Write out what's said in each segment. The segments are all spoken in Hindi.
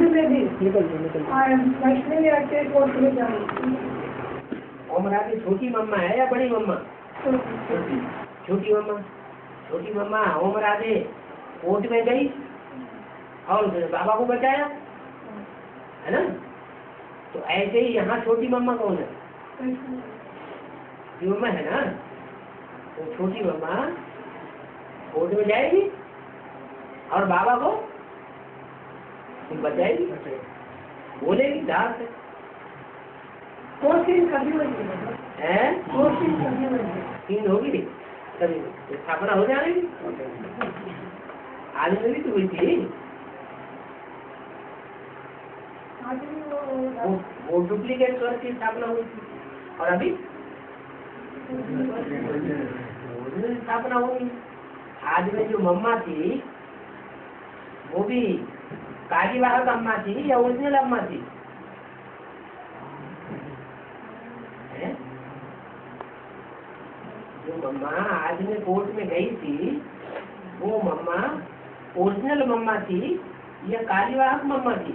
देवी वैष्णवी रखे कोर्ट में जाए। ओम राधे छोटी मम्मा है या बड़ी मम्मा? छोटी मम्मा। छोटी मम्मा ओम राधे कोर्ट में गई और उसने बाबा को बचाया, है ना? तो ऐसे ही यहाँ छोटी मम्मा कौन है? छोटी मम्मा है ना? तो छोटी मम्मा कोर्ट में जाएगी और बाबा को बचाएगी, बोलेगी धार से। कोशिश कभी है कोशिश कभी तीन होगी कभी स्थापना हो जाएगी। आज में भी तो हुई थी वो डुप्लीकेट स्वर की स्थापना हुई थी और अभी स्थापना होगी। आज में जो मम्मा थी वो भी कार्यवाहक अम्मा थी या ओरिजिनल अम्मा थी? जो मम्मा आज में कोर्ट में गई थी वो मम्मा ओरिजिनल मम्मा थी या कार्यवाहक मम्मा थी?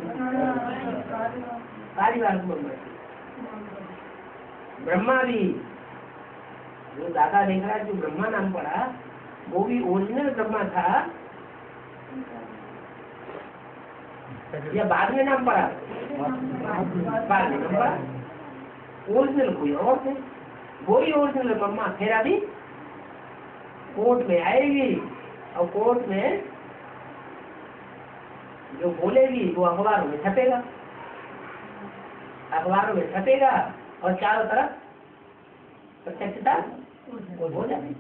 कार्यवाहक मम्मा थी। ब्रह्मा भी जो दादा देख रहा है जो ब्रह्मा नाम पड़ा वो भी ओरिजिनल ब्रह्मा था या बाद में नाम पड़ा? बाद में नाम पड़ा। ओरिजिनल कोई और थे, वही ओरिजिनल मम्मा फिर अभी कोर्ट में आएगी और कोर्ट में जो बोलेगी वो अखबारों में छपेगा, अखबारों में छपेगा और चारों तरफ प्रत्यक्षता हो जाएगी।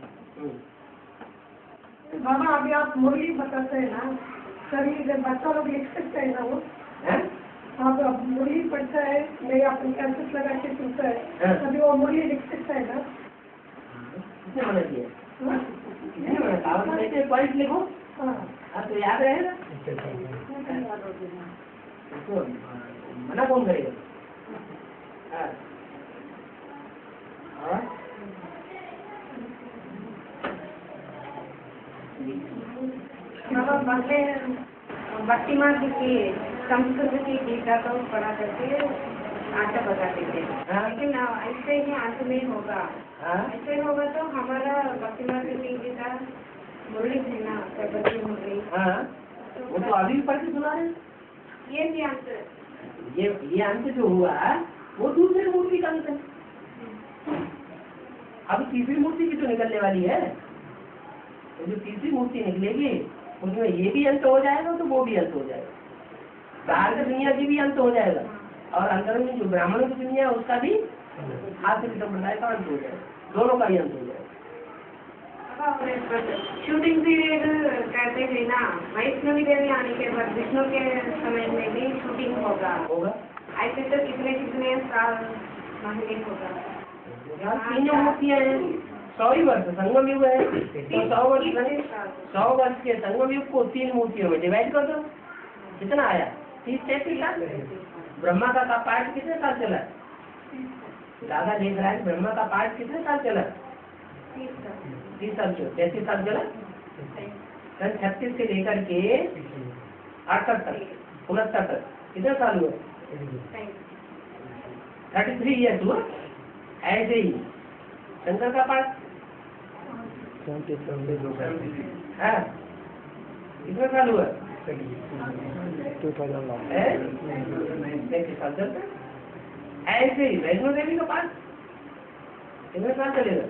बाबा अभी आप मुरली बताते हैं ना, सभी बच्चा लोग लिख सकते हैं ना वो आप मुरली पढ़ता है नहीं अपने कैसेट लगा के सुनता है तभी वो मुरली लिख सकता है ना? किसने मना किया? पॉइंट लिखो तो याद रहेगा। तो मना कौन करेगा? भक्ति मार्ग की संस्कृत की गीता को पढ़ा करके आटा बताते थे, लेकिन ऐसे ही अंत में होगा। ऐसे होगा तो हमारा भक्ति मार्ग की गीता मुरली है ना, सरबती मुरली। वो तो अभी पढ़ के सुना रहे। ये भी अंत, ये अंत जो हुआ वो दूसरी मूर्ति का अंत है। अब तीसरी मूर्ति की तो निकलने वाली है। तो जो तीसरी मूर्ति निकलेगी उसमें ये भी अंत हो जाएगा तो वो भी अंत हो जाएगा। बाहर की दुनिया की भी अंत हो जाएगा और अंदर में जो ब्राह्मणों की दुनिया है उसका भी आखिरी संप्रदाय का अंत हो जाएगा, दोनों का ही अंत हो जाएगा। शूटिंग पीरियड कहते हैं ना, वैष्णवी देवी आने के बाद विष्णु के समय में भी शूटिंग होगा। ऐसे तो कितने साल महीने होगा? 3 मूर्तियाँ हैं, 100 ही वर्ष संगम युग है तो 100 वर्ष के संगम युग को 3 मूर्तियों में डिवाइड कर दो, कितना आया? 30-33 साल। ब्रह्मा का पाठ कितने साल चला? दादा देख रहा है ब्रह्मा का पाठ कितने साल चला? 30 साल क्यों? 33 साल चला। 36 से लेकर के 68 तक 69 तक कितने साल हुए? 33 ईयर्स हुआ। ऐसे ही शंकर का पाठ कितने साल हुआ? 35 साल चलता। ऐसे ही वैष्णो देवी का पाठ कितने साल चलेगा?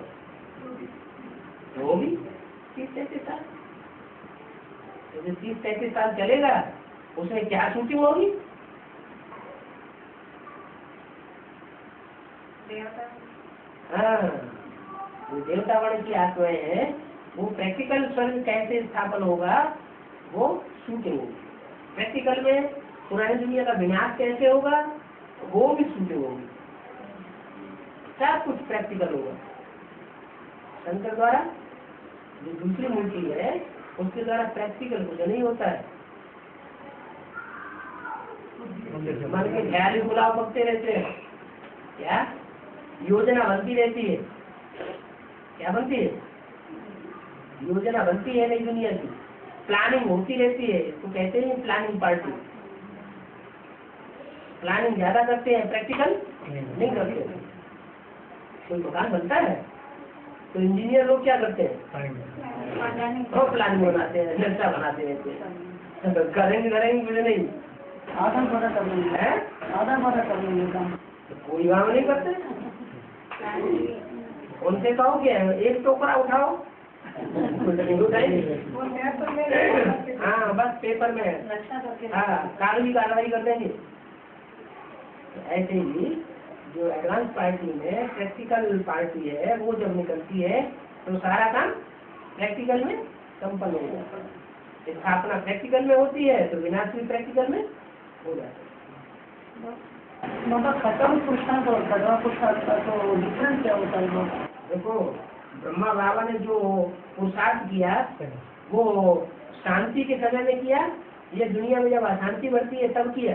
वो भी 30-33 साल। तो जो 30-33 साल चलेगा उसमें क्या शूटिंग होगी? वो देवतावण की आत्माएं हैं, वो प्रैक्टिकल स्वर्ग कैसे स्थापन होगा वो शूटिंग होगी। प्रैक्टिकल में पुरानी दुनिया का विनाश कैसे होगा वो भी शूटिंग होगी। सब कुछ प्रैक्टिकल होगा। शंकर द्वारा जो दूसरी मूर्ति है उसके द्वारा प्रैक्टिकल कुछ नहीं होता है। मन के ख्याल ही बुलाव पकते रहते हैं। क्या योजना बनती रहती है? क्या बनती है? योजना बनती है नई दुनिया की, प्लानिंग होती रहती है। इसको कहते हैं प्लानिंग पार्टी। प्लानिंग ज्यादा करते हैं, प्रैक्टिकल नहीं करते। कोई मकान बनता है तो इंजीनियर लोग क्या करते हैं, वो प्लानिंग बनाते हैं, नक्शा बनाते हैं, करेंगे मुझे नहीं आधा बड़ा कर लेंगे, है, आधा बड़ा कर लेंगे काम। तो कोई काम नहीं करते। उनसे कहो कि एक टोकरा उठाओ, नहीं उठाएंगे। वो पेपर में हाँ बस पेपर में नक्शा करके हाँ कानूनी कार्रवाई कर देंगे। तो ऐसे ही जो एडवांस पार्टी में प्रैक्टिकल पार्टी है वो जब निकलती है तो सारा काम प्रैक्टिकल में संपन्न हो जाता है। स्थापना प्रैक्टिकल में होती है तो विनाश भी प्रैक्टिकल में हो जाता है। मतलब खत्म पुरुषार्थ और खड़ा पुरुषार्थ का तो डिफरेंस क्या होता है? देखो ब्रह्मा बाबा ने जो पुरुषार्थ किया वो शांति के समय में किया, ये दुनिया में जब अशांति बढ़ती है तब किया।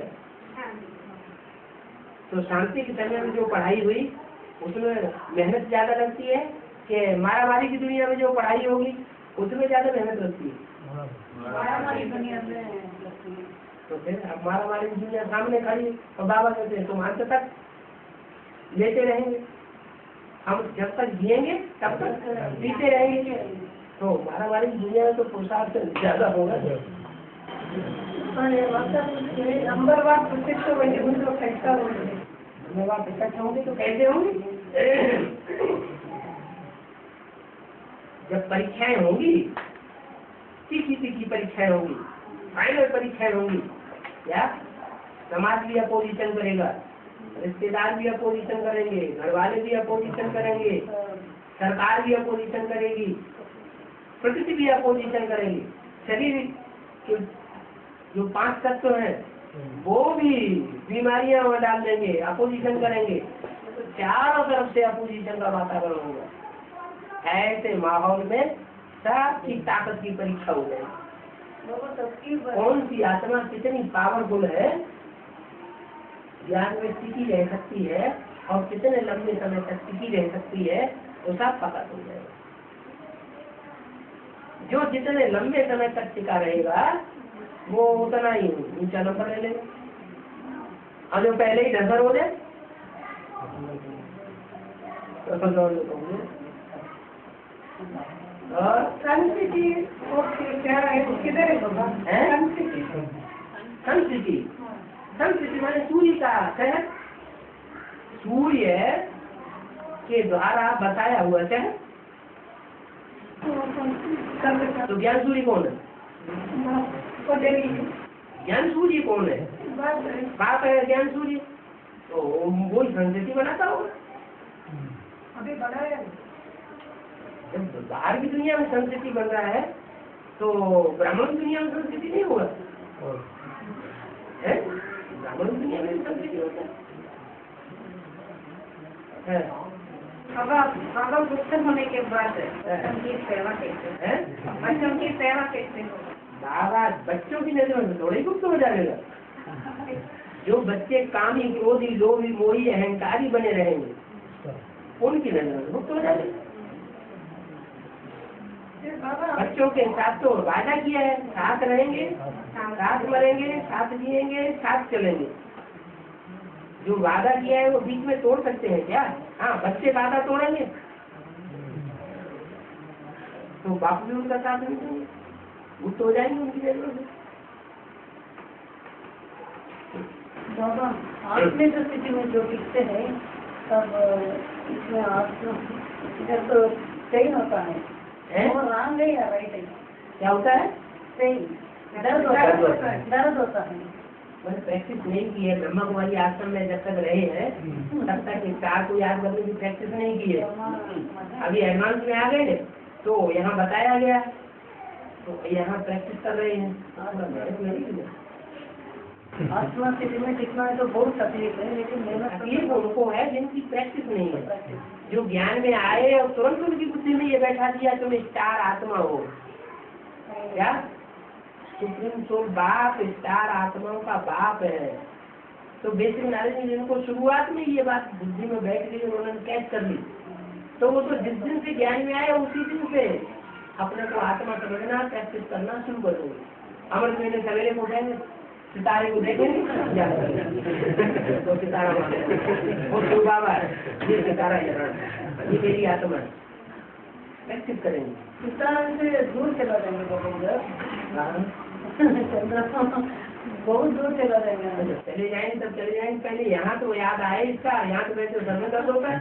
तो शांति के समय में जो पढ़ाई हुई उसमें मेहनत ज्यादा लगती है कि मारामारी की दुनिया में जो पढ़ाई होगी उसमें ज्यादा मेहनत लगती है। मारामारी दुनिया में लगती है तो फिर अब मारामारी की दुनिया सामने खड़ी और बाबा कहते हैं तुम अंत तक लेते रहेंगे, हम जब तक जिएंगे तब तक जीते रहेंगे। तो मारामारी की दुनिया में तो पुरुषार्थ ज्यादा होगा। नंबर वन प्रत्यक्ष होंगे उनको कैसा होंगे, जब आप इकट्ठे होंगे तो कैसे होंगे, जब परीक्षाएं होंगी, तीखी परीक्षाएं होंगी, फाइनल परीक्षाएं होंगी, क्या समाज भी अपोजिशन करेगा, रिश्तेदार भी अपोजिशन करेंगे, घर वाले भी अपोजिशन करेंगे, सरकार भी अपोजिशन करेगी, प्रकृति भी अपोजिशन करेगी, शरीर के जो 5 तत्व हैं वो भी बीमारियां डाल देंगे, अपोजिशन करेंगे। तो चारों तरफ से अपोजिशन का वातावरण होगा। ऐसे माहौल में सबकी ताकत की परीक्षा हो जाएगी। कौन सी आत्मा कितनी पावरफुल है, ज्ञान में टिकी रह सकती है और कितने लंबे समय तक टिकी रह सकती है, तो सब पता चल जाएगा। जो जितने लंबे समय तक टिका रहेगा वो उतना ही ऊंचा नंबर ले लेगा, और जो पहले ही ढसर हो जाए और संस्कृति क्या है, किधर है बाबा? संस्कृति माने सूर्य का शहर, सूर्य के द्वारा बताया हुआ शहर। तो ज्ञान सूर्य कौन है? ज्ञान सूर्य कौन है? बाप है ज्ञान सूर्य, तो वो संस्कृति बनाता होगा। अभी बड़ा है, जब बाहर की दुनिया में संस्कृति बन रहा है तो ब्राह्मण की दुनिया में संस्कृति नहीं होगा है? ब्राह्मण की दुनिया में संस्कृति होता है। बाबा पुस्तक होने के बाद बच्चों की सेवा कैसे है? बच्चों की सेवा कैसे हो? बाबा बच्चों की नजर में थोड़े गुप्त हो जाएगा। जो बच्चे कामी, क्रोधी, लोभी, मोही, अहंकारी बने रहेंगे उनकी नजर में गुप्त हो जाएगा। बच्चों के साथ तो वादा किया है, साथ रहेंगे, साथ मरेंगे, साथ जिएंगे, साथ चलेंगे। जो वादा किया है वो बीच में तोड़ सकते हैं क्या? हाँ, बच्चे वादा तोड़ेंगे तो बाप भी उनका साथ नहीं देंगे, गुप्त हो जाएंगे उनकी नजरों से। बाबा आत्मिक स्थिति में जो टिकते हैं तब इसमें आत्मा इधर तो सही होता है, वो रॉन्ग है या राइट है? क्या होता है? सही दर्द होता है, दर्द होता है। मैंने प्रैक्टिस नहीं की है, ब्रह्मा कुमारी आश्रम में जब तक रहे हैं तब तक स्टार को याद करने की प्रैक्टिस नहीं की है। अभी एडवांस में आ गए तो यहाँ बताया गया तो यहाँ प्रैक्टिस कर रहे हैं। आत्मा स्थिति में टिकना है तो बहुत तकलीफ है, लेकिन मेहनत तकलीफ उनको है जिनकी प्रैक्टिस नहीं है। जो ज्ञान में आए और तुरंत उनकी बुद्धि में ये बैठा दिया तुम स्टार आत्मा हो। क्या सुप्रीम सोल बाप स्टार आत्माओं का बाप है। तो बेसिक नॉलेज में जिनको शुरुआत में ये बात बुद्धि में बैठ गई, उन्होंने कैच कर ली, तो वो तो जिस दिन से ज्ञान में आए उसी दिन से अपने को आत्मा समझना, प्रैक्टिस करना शुरू कर देंगे। अमृत महीने सवेरे को उठेंगे सितारे को देखेंगे तो सितारा माने वो शिव बाबा है, ये सितारा ये मेरी आत्मा है, प्रैक्टिस करेंगे। सितारा से दूर चला जाएंगे बहुत दूर चला जाएंगे। चले जाएंगे तब चले जाएंगे, पहले यहाँ तो याद आए इसका, यहाँ तो वैसे सर में दर्द होता है।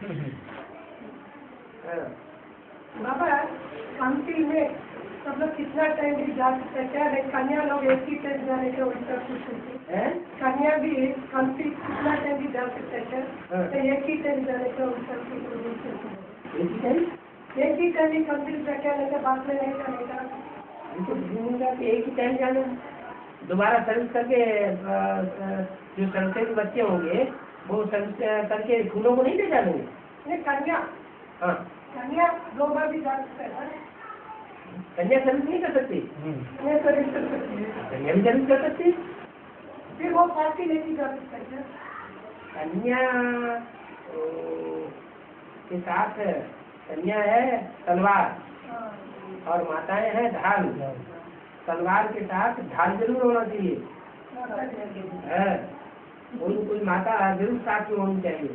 बाबा शांति में सब लोग कितना टाइम भी जा सकते हैं क्या? कन्या लोग एक ही टाइम जाने का उल्टा पूछते हैं, कन्या भी शांति कितना टाइम भी जा सकते हैं क्या? तो एक ही टाइम जाने का उल्टा पूछते हैं, एक ही टाइम ही कंप्लीट जाके आने का बाद में नहीं जाने का। एक ही टाइम जाना, दोबारा सर्विस करके जो सर्विस के बच्चे होंगे वो सर्विस करके फूलों को नहीं ले जाएंगे। नहीं कन्या, हाँ कन्या 2 बार भी जा सकते हैं, कन्या सर्विस नहीं कर सकती, कन्या सर्विस कर सकती है, कन्या भी सर्विस कर सकती, फिर वो पार्टी लेके जा सकते हैं। कन्या के साथ कन्या है तलवार और माताएं हैं ढाल, तलवार के साथ ढाल जरूर होना चाहिए, कोई माता जरूर साथ में होनी चाहिए।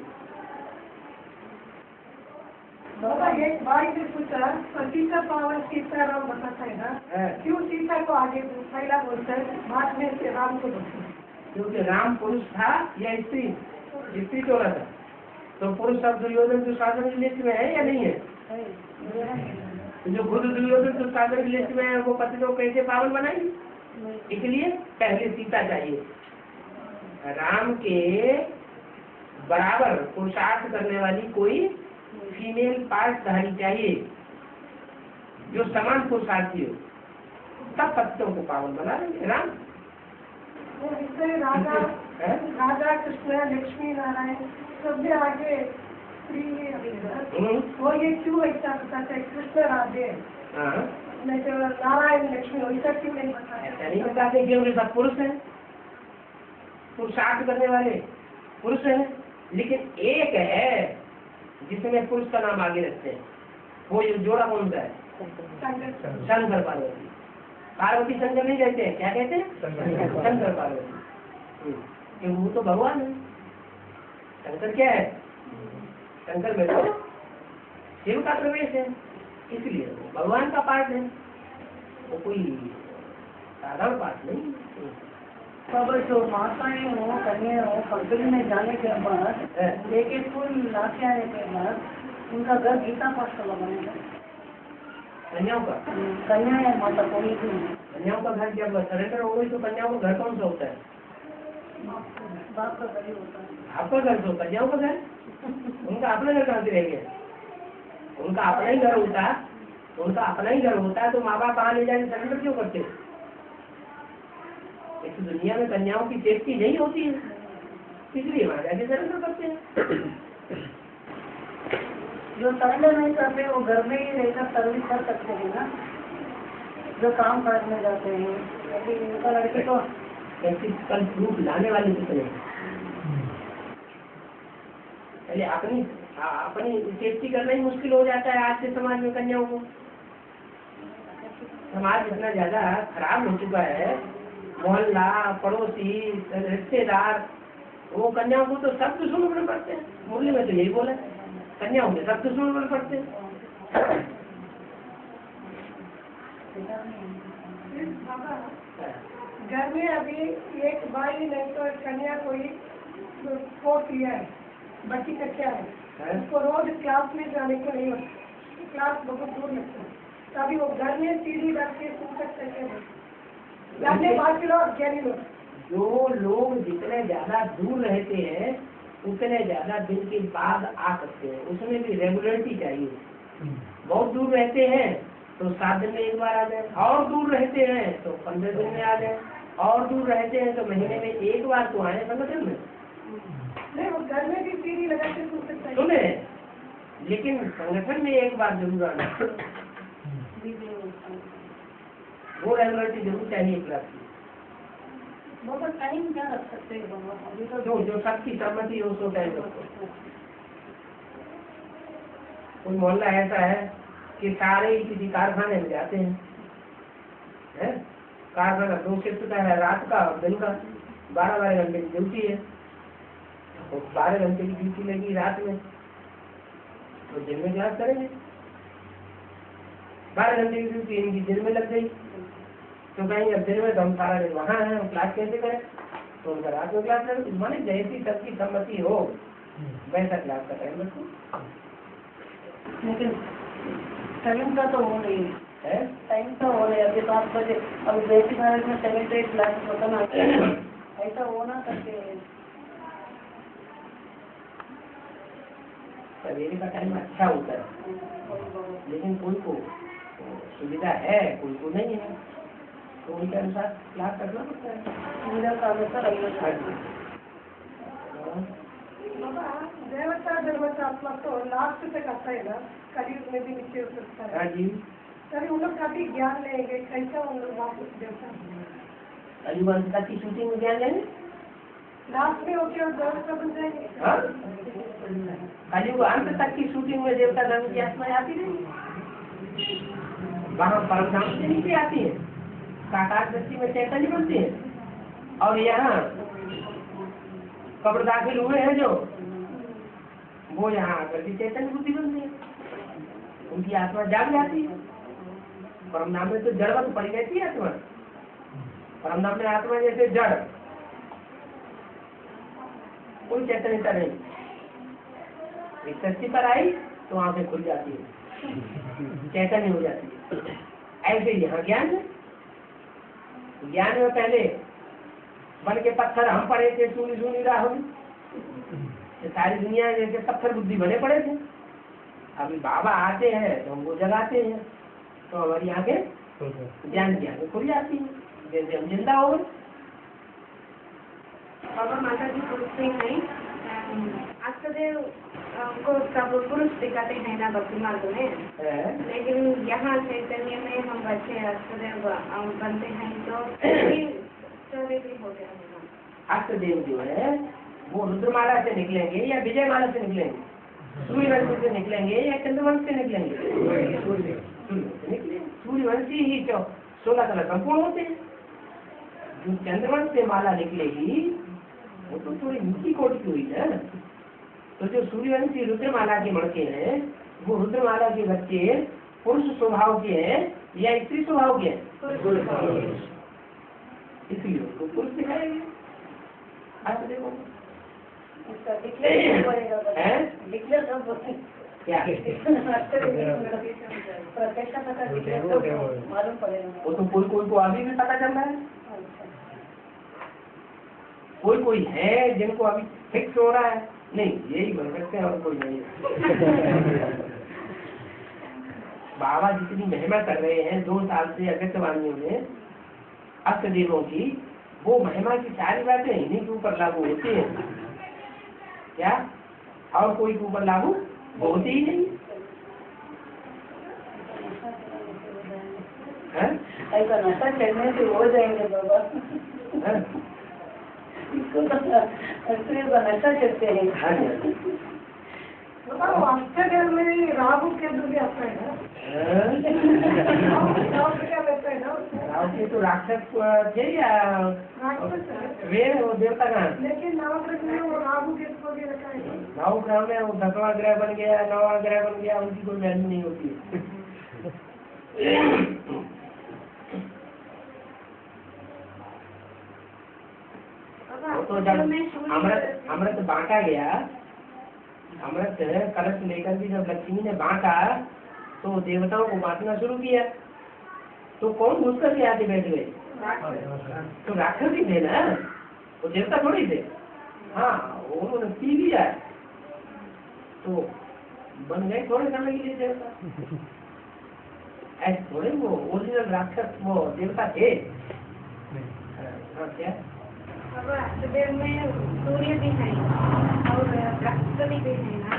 बाबा एक भाई ने पूछा सीता पावन सीताराम बताता है ना, क्यों सीता को आगे पहला बोलता है बाद में से राम को बोलता है? क्योंकि राम पुरुष था या स्त्री चोला था, तो पुरुष सब दुर्योधन दुशासन की लिस्ट में है या नहीं है? जो खुद दुर्योधन दुशासन की लिस्ट में है वो पति को कैसे पावन बनाएंगे? इसलिए पहले सीता चाहिए। राम के बराबर पुरुषार्थ करने वाली कोई फीमेल पार्टधारी चाहिए जो समान पुरुषार्थी हो, तब पतियों को पावन बना लेंगे राम। इसलिए राधा कृष्ण लक्ष्मी नारायण सब में आगे स्त्री वो ये क्यों ऐसा बताते हैं? कृष्ण राधे नहीं तो नारायण लक्ष्मी ऐसा क्यों नहीं बताते? ऐसा नहीं बताते क्योंकि सब पुरुष हैं, पुरुषार्थ करने वाले पुरुष हैं, लेकिन एक है जिसमें पुरुष का नाम आगे रखते हैं, वो जोड़ा कौन सा है? शंकर पार्वती। पार्वती शंकर नहीं कहते हैं, क्या कहते हैं? शंकर पार्वती, क्योंकि वो तो भगवान है। शंकर क्या है? शंकर में तो शिव का प्रवेश है, इसलिए भगवान का पाठ है, वो कोई साधारण पाठ नहीं। जो माताएं हो कन्या हो कंपनी में जाने के बाद एक फूल लाके आने के बाद उनका घर गीता पाठ का बनेगा। कन्याओं का, कन्या या माता कोई भी कन्याओं का घर जब सरेंडर हो गई तो कन्याओं का घर कौन सा होता है? बाप का घर ही होता है। आपका घर तो कन्याओं का घर, उनका अपना घर कहाँ से रह गया? उनका अपना ही घर होता, उनका अपना ही घर होता है तो माँ बाप कहाँ ले जाके सरेंडर क्यों करते? इस दुनिया में कन्याओं की सेफ्टी नहीं होती है, इसलिए वहाँ जाके सरेंडर करते हैं। जो सरेंडर नहीं करते वो घर में ही रहकर सर्विस कर सकते हैं ना, जो काम करने जाते हैं। उनका लड़के तो कल प्रूफ लाने वाले कितने हैं? पहले अपनी सेफ्टी करना ही मुश्किल हो जाता है आज के समाज में। कन्याओं को समाज इतना ज्यादा खराब हो चुका है, मोहल्ला पड़ोसी रिश्तेदार, वो कन्याओं को तो सब दुश्मन बने पड़ते हैं। मुरली में तो यही बोला, कन्याओं के सब दुश्मन बने पड़ते हैं। घर में अभी एक भाई नहीं तो कन्या कोई को किया है, बच्ची का क्या है, उसको रोज क्लास में जाने को नहीं होता, क्लास बहुत दूर लगता है, तभी वो घर में सीढ़ी रख के सुन सकते हैं। जो लोग जितने ज्यादा दूर रहते हैं उतने ज्यादा दिन के बाद आ सकते हैं, उसमें भी रेगुलरिटी चाहिए। बहुत दूर रहते हैं तो 7 दिन में एक बार आ जाए, और दूर रहते हैं तो 15 दिन में आ जाए, और दूर रहते हैं तो महीने में एक बार तो आए संगठन में। नहीं, वो घर में भी सीढ़ी लगा के सुन सकते हैं। सुने, लेकिन संगठन में एक बार जरूर आना, वो रेगुलरिटी जरूर चाहिए क्लास की। बहुत टाइम क्या रख सकते हैं? जो सबकी सहमति हो सो टाइम रखो। कोई मोहल्ला ऐसा है कि सारे किसी कारखाने में जाते हैं, कारखाना 2 शिफ्ट का है, रात का और दिन का, 12-12 घंटे की ड्यूटी है। और 12 घंटे की ड्यूटी लगी रात में, तो दिन में क्लास करेंगे। 12 घंटे की ड्यूटी इनकी दिन में लग गई, तो कहेंगे अब दिन में तो हम सारा दिन वहाँ हैं, हम क्लास कैसे करें? तो उनका रात में क्लास करें। माने जैसी सबकी सम्मति हो वैसा क्लास का टाइम रखो। लेकिन टाइम का तो हो नहीं है, टाइम तो हो नहीं। अभी 7 बजे, अब बेसिक नॉलेज में 7 से 8 क्लास होता ना, ऐसा होना करके सवेरे का टाइम अच्छा होता है, लेकिन कोई को सुविधा है, कोई को नहीं है, तो उनके अनुसार क्लास करना पड़ता है। सुविधा का अनुसार देवता आपला तो लास्ट तक आता है ना, कलयुग में भी नीचे उतरता है। हाँ जी, सर उन लोग काफी ज्ञान लेंगे, कैसा उन लोग वापस देवता कलयुग अंत तक की शूटिंग में ज्ञान लेंगे, लास्ट में होके और देवता बन जाएंगे। हाँ? कलयुग अंत तक की शूटिंग में देवता धर्म की आत्मा आती नहीं, वहाँ परमधाम से नीचे आती है, साकार दृष्टि में चैतन्य बनती है। और यहाँ कब्र दाखिल हुए हैं जो, वो यहाँ आकर के चैतन्य बुद्धि बनती है, उनकी आत्मा जाग जाती है। परमधाम में तो जड़वत पड़ी रहती है आत्मा, परमधाम में आत्मा जैसे जड़, कोई चैतन्यता नहीं। एक सच्ची पर आई तो आंखें खुल जाती है, चैतन्य हो जाती है। ऐसे यहाँ ज्ञान है, ज्ञान में पहले बन के पत्थर हम पड़े थे, सुनी सुनी राहुल, सारी दुनिया जैसे पत्थर बुद्धि बने पड़े थे। अभी बाबा आते हैं तो हमको जगाते हैं, तो हमारी आंखें ज्ञान की आंखें खुल जाती है, जैसे हम जिंदा हो गए। बाबा माता जी पूछते हैं, अष्टदेव को सब पुरुष दिखाते हैं ना भक्ति मार्ग में, लेकिन यहाँ चैतन्य में हम बच्चे अष्टदेव बनते हैं, तो चौरे भी हो गया होगा। अष्टदेव जो है वो रुद्रमाला से निकलेंगे या विजयमाला से निकलेंगे, सूर्यवंशी से निकलेंगे या चंद्रवंश से निकलेंगे? सूर्यवंशी ही 16 कला संपूर्ण होते हैं। जो चंद्रवंश से माला निकलेगी वो तो थोड़ी नीची कोटि की हुई है। तो जो सूर्यवंशी रुद्रमाला के मणके हैं, वो रुद्रमाला के बच्चे पुरुष स्वभाव के हैं या स्त्री स्वभाव के हैं? इसलिए उसको पुरुष दिखाएंगे। देखो क्या वो तो कोई को अभी भी पता चल रहा है, कोई है जिनको अभी फिक्स हो रहा है, नहीं यही बन सकते हैं और कोई नहीं। बाबा जितनी महिमा कर रहे हैं 2 साल से अगस्त वाणियों में अष्टदेवों की, वो महिमा की सारी बातें इन्हीं के ऊपर लागू होती है क्या? और कोई के ऊपर लागू होती ही नहीं है। ऐसा नशा चढ़ने से हो जाएंगे बाबा, इसको नशा चढ़ते हैं। अष्टदेव में राहु केतु भी आता है ना, राहु के तो राक्षस थे या वे वो देवता का? लेकिन नवग्रह में वो राहु केतु को भी रखा है। नवग्रह में वो 10वां ग्रह बन गया, 9वां ग्रह बन गया, उनकी कोई वैल्यू नहीं होती है। तो जब अमृत बांटा गया, अमृत कलश लेकर भी जब लक्ष्मी ने बांटा तो देवताओं को बांटना शुरू किया, तो कौन घुस करके आके बैठ गए? तो राक्षस ही थे ना, वो देवता थोड़ी थे। हाँ उन्होंने पी लिया तो बन गए थोड़े समय के लिए देवता, ऐसे थोड़े वो ओरिजिनल राक्षस वो देवता थे। हाँ क्या अष्टदेव में सूर्य भी है और बृहस्पति भी है ना।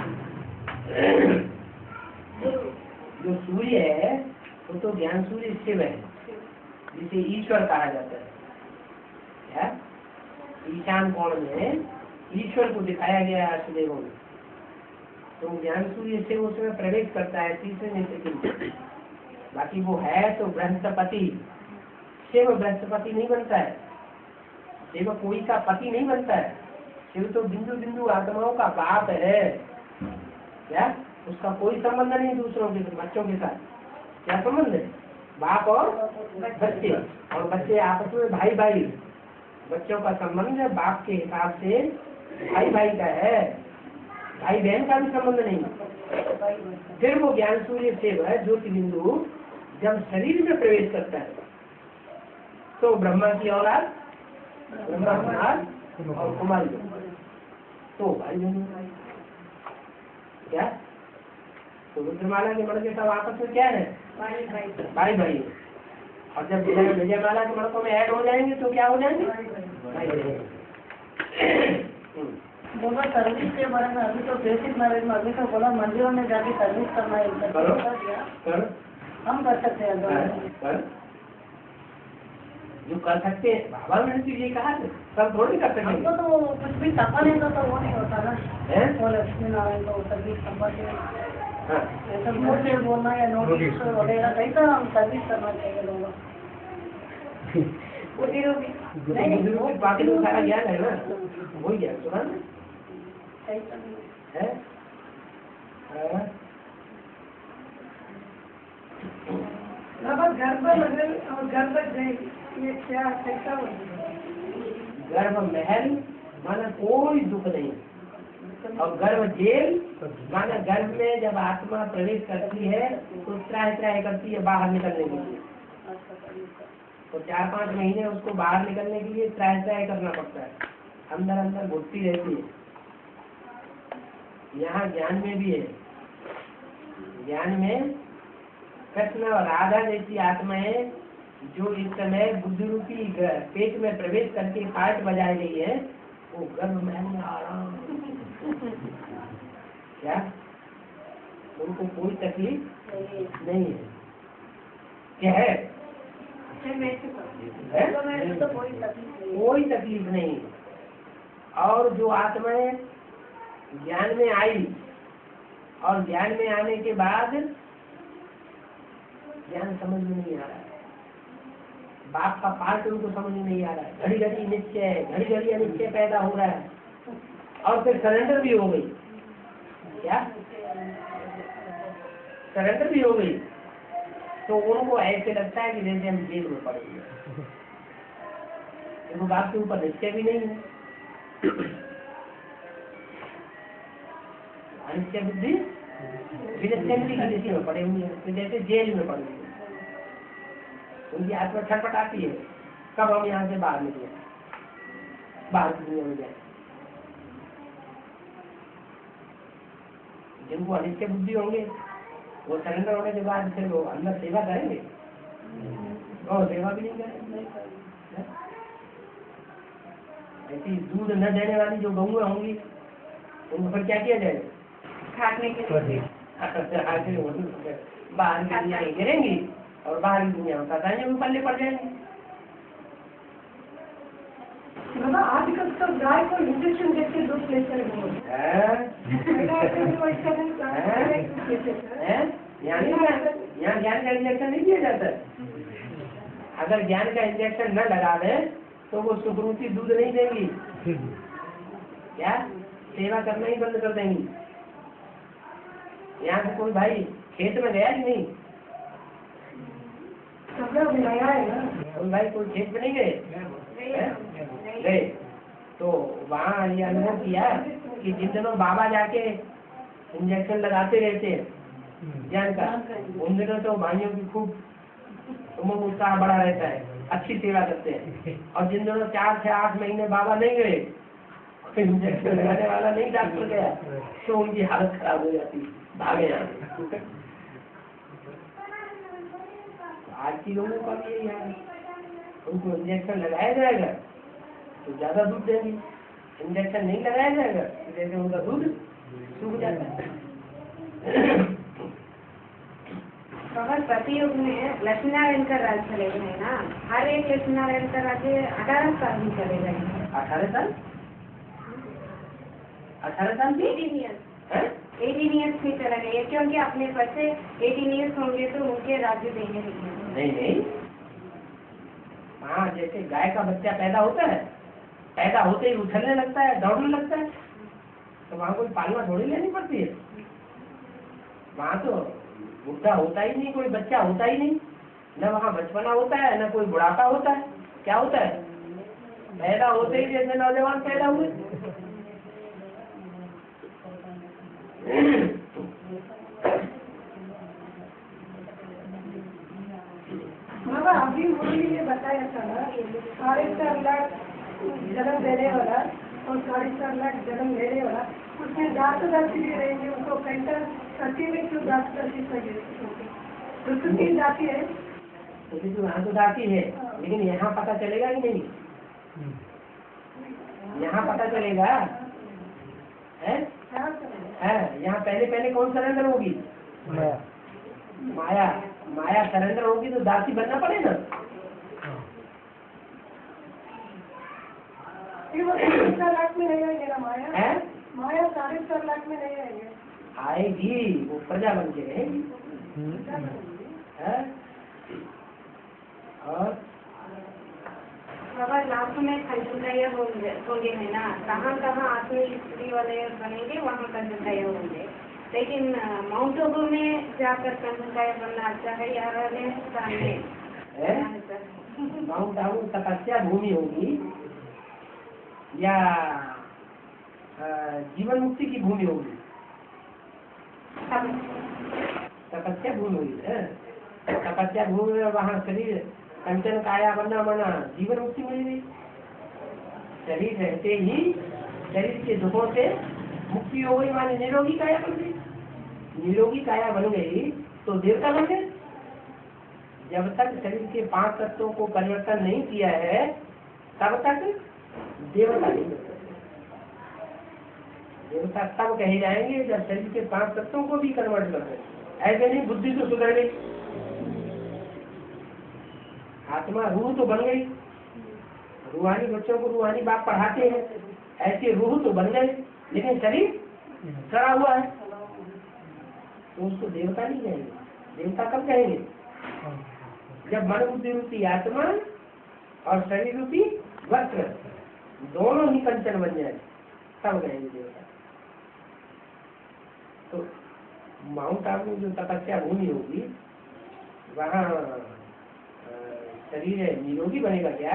जो सूर्य है वो तो ज्ञान सूर्य शिव है, जिसे ईश्वर कहा जाता है। क्या ईशान कोण में ईश्वर को दिखाया गया है अष्टदेवों में, तो ज्ञान सूर्य शिव उसमें प्रवेश करता है तीसरे नेत्र के। बाकी वो है तो बृहस्पति शिव बृहस्पति नहीं बनता है, शिव कोई का पति नहीं बनता है। शिव तो बिंदु बिंदु आत्माओं का बाप है। क्या उसका कोई संबंध नहीं दूसरों के बच्चों के साथ। क्या संबंध है? बाप और बच्चे, और बच्चे आपस में भाई भाई। बच्चों का संबंध बाप के हिसाब से भाई भाई का है, भाई बहन का भी संबंध नहीं। फिर वो ज्ञान सूर्य शिव है ज्योति बिंदु जब शरीर में प्रवेश करता है तो ब्रह्मा की औलाद, ब्रह्मा कुमार और कुमारी तो भाई बहन। क्या तो रुद्रमाला के मणके सब आपस में क्या है? भाई भाई। और जब विजयमाला के मणकों में ऐड हो जाएंगे तो क्या हो जाएंगे? भाई भाई। बोला सर्विस के बारे में। अभी तो बेसिक नॉलेज में, अभी तो बोला मंदिरों में जाके सर्विस करना है। करो हम कर सकते हैं जो कर सकते हैं। बाबा ने ये कहा सब थोड़ी कर सकते। हमको तो कुछ भी सफा नहीं तो वो नहीं होता ना। वो लक्ष्मी नारायण को सर्विस ऐसा मुँह से बोलना या नोटिस वगैरह कैसा हम सर्विस करना चाहिए लोगों को। बाकी लोग सारा ज्ञान है ना, वही ज्ञान सुना है। गर्भ महल और गर्भ जेल ये क्या कैसा होगा? गर्भ महल माना कोई दुख नहीं, और गर्भ जेल माना गर्भ में जब आत्मा प्रवेश करती है तो त्राय त्राय करती है बाहर निकलने के लिए। तो 4-5 महीने उसको बाहर निकलने के लिए त्राय त्राय करना पड़ता है, अंदर अंदर घुटती रहती है। यहाँ ज्ञान में भी है। ज्ञान में कृष्ण और राधा जैसी आत्माएं जो इस समय बुद्धि रूपी पेट में प्रवेश करके पाठ बजाई गई है, वो गर्भ महल में आराम। क्या उनको कोई तकलीफ नहीं है? क्या है? कोई तकलीफ नहीं। और जो आत्माएं ज्ञान में आई और ज्ञान में आने के बाद ज्ञान समझ में नहीं आ रहा है, बाप का पाठ उनको समझ में नहीं आ रहा है। घड़ी घड़ी निश्चय, घड़ी घड़ी अनिश्चय पैदा हो रहा है, और फिर सरेंडर भी हो गई। क्या सरेंडर भी हो गई? तो उनको ऐसे लगता है कि जैसे हम जेल में पड़ेंगे। उनको बाप के ऊपर निश्चय भी नहीं है। अनिश्चय बुद्धि में पड़े हुए हैं, तो जैसे जेल में पड़े हुए। उनकी आत्मा छटपटाती है, कब हम यहाँ से बाहर निकले, बाहर की दुनिया में जाए। जिनको अनिश्चय बुद्धि होंगे वो सरेंडर होने के बाद फिर वो अंदर सेवा करेंगे और सेवा भी नहीं करेंगे। ऐसी दूध न देने वाली जो गौएं होंगी उनको फिर क्या किया जाएगा? खाने के लिए बाहर की दुनिया में गिरेंगी और बाहर की दुनिया में कताइयों में पल्ले पड़ जाएंगे। आजकल तो गाय को इंजेक्शन देके दूध लेते हैं। यहाँ ज्ञान का इंजेक्शन नहीं दिया जाता। अगर ज्ञान का इंजेक्शन न लगा दे तो वो सुखरूपी दूध नहीं देंगी। क्या सेवा करना ही बंद कर देंगी। यहाँ से कोई भाई खेत में गया कि नहीं? कोई भाई कोई खेत में नहीं गए? तो वहाँ ये अनुभव किया कि जिन दिनों बाबा जाके इंजेक्शन लगाते रहते हैं ज्ञान का, उन दिनों तो भाइयों की खूब उमंग उत्साह बढ़ा रहता है, अच्छी सेवा करते हैं। और जिन दिनों 4 से 8 महीने बाबा नहीं गए, इंजेक्शन लगाने वाला नहीं डॉक्टर गया, तो उनकी हालत खराब हो जाती, भागे जाते। आज की लोगों का भी यही है, उनको इंजेक्शन लगाया जाएगा तो ज्यादा दूध देंगे, इंजेक्शन नहीं लगाया जाएगा तो जैसे उनका दूध सूख जाता है। अगर प्रतियुग में लक्ष्मी नारायण का राज चलेगा है ना, हर एक लक्ष्मी नारायण का राज्य 18 साल ही चलेगा। 18 साल 18 साल की 18 ईयर्स नहीं चलेगा ये, क्योंकि अपने बच्चे 18 ईयर्स होंगे तो उनके राज्य देंगे। नहीं हाँ, जैसे गाय का बच्चा पैदा होता है, पैदा होते ही उछलने लगता है, दौड़ने लगता है, तो वहाँ कोई पालना थोड़ी लेनी पड़ती है। वहाँ तो बुढ़ा होता ही नहीं, कोई बच्चा होता ही नहीं, न वहाँ बचपना होता है न कोई बुढ़ापा होता है। क्या होता है? पैदा होते ही जैसे नौजवान पैदा हुए। बाबा अभी मुरली ने बताया था ना 4.5 लाख जन्म देने वाला और 4.5 लाख जन्म लेने वाला, उसमें दासी भी रहेंगे, उनको कैंटर सती में क्यों दासी चाहिए? तो 3 जाति है, तो दासी है, लेकिन यहाँ पता चलेगा कि नहीं? यहाँ पता चलेगा है? यहाँ पहले कौन सरेंडर होगी? माया। माया सरेंडर होगी तो दासी बनना पड़ेगा। 4.5 लाख में नहीं आएंगे ना माया है? माया 4.5 लाख में नहीं आएंगे। आएगी, वो प्रजा बन के रहेगी। और बाबा लास्ट में कंचनदाया होंगे है ना, कहाँ आत्मी स्त्री वाले बनेंगे वहाँ कंचनदाया होंगे, लेकिन माउंट आबू में जाकर कंचनदाया बनना अच्छा है या रहने माउंट आबू तपस्या भूमि होगी या जीवन मुक्ति की भूमि होगी? तपस्या भूमि होगी। तपस्या भूमि में वहाँ शरीर कंचन काया बनना माना जीवन मुक्ति मिलेगी। शरीर रहते ही शरीर के दुखों से मुक्ति हो गई, माने निरोगी काया बन गई। निरोगी काया बन गई तो देवता बन गए। जब तक शरीर के 5 तत्वों को परिवर्तन नहीं किया है तब तक देवता नहीं बन। देवता तब कहे जाएंगे जब शरीर के 5 तत्वों को भी कन्वर्ट कर दे। ऐसे नहीं बुद्धि तो सुधर गई, आत्मा रूह तो बन गई। रूहानी बच्चों को रूहानी बाप पढ़ाते हैं, ऐसे रूह तो बन गए, लेकिन शरीर सड़ा हुआ है, तो उसको देवता नहीं कहेंगे। देवता कब कहेंगे? जब मन बुद्धि रूपी आत्मा और शरीर रूपी वस्त्र दोनों ही कंचन बन जाए तब कहेंगे देवता। तो माउंट आबू जो तपस्या भूमि होगी वहाँ शरीर निरोगी बनेगा क्या?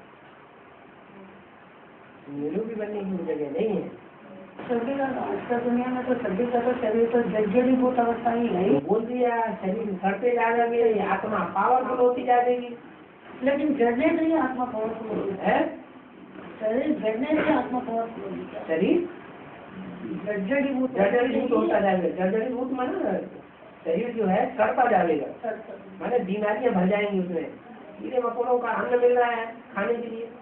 निरोगी बनने की जगह नहीं है। सभी का आज दुनिया में तो सभी का तो शरीर तो जड़ीभूत अवस्था ही है। बोल दिया शरीर सड़ते जाएंगे, आत्मा पावरफुल होती जाएगी। लेकिन जड़ने से ही आत्मा पावरफुल है। शरीर जड़ने से आत्मा पावरफुल होगी। शरीर जड़ीभूत होता जाएगा। जड़ीभूत माना शरीर जो है सड़ता जाएगा, माने बीमारियां भर जाएंगी। उसमें कीड़े मकोड़ों का अन्न मिल रहा है खाने के लिए,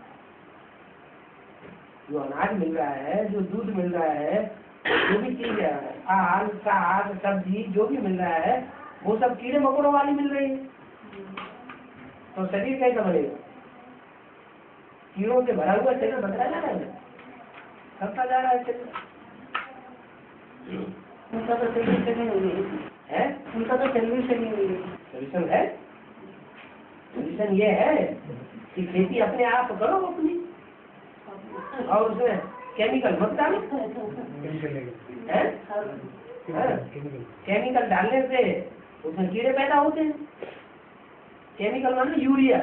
जो अनाज मिल रहा है, जो दूध मिल रहा है, जो भी चीज है, आल साग सब्जी जो भी मिल रहा है वो सब कीड़े मकोड़ों वाली मिल रही है। तो शरीर कैसा बनेगा? कीड़ों से भरा हुआ शरीर बनता जा रहा है, सड़ता जा रहा है शरीर। उनका तो सोल्यूशन नहीं है। उनका तो सोल्यूशन नहीं है। सोल्यूशन है। सोल्यूशन ये है कि खेती अपने आप करो अपनी, और उसमें केमिकल मत डालो। केमिकल डालने से उसमें कीड़े पैदा होते हैं। केमिकल माने यूरिया,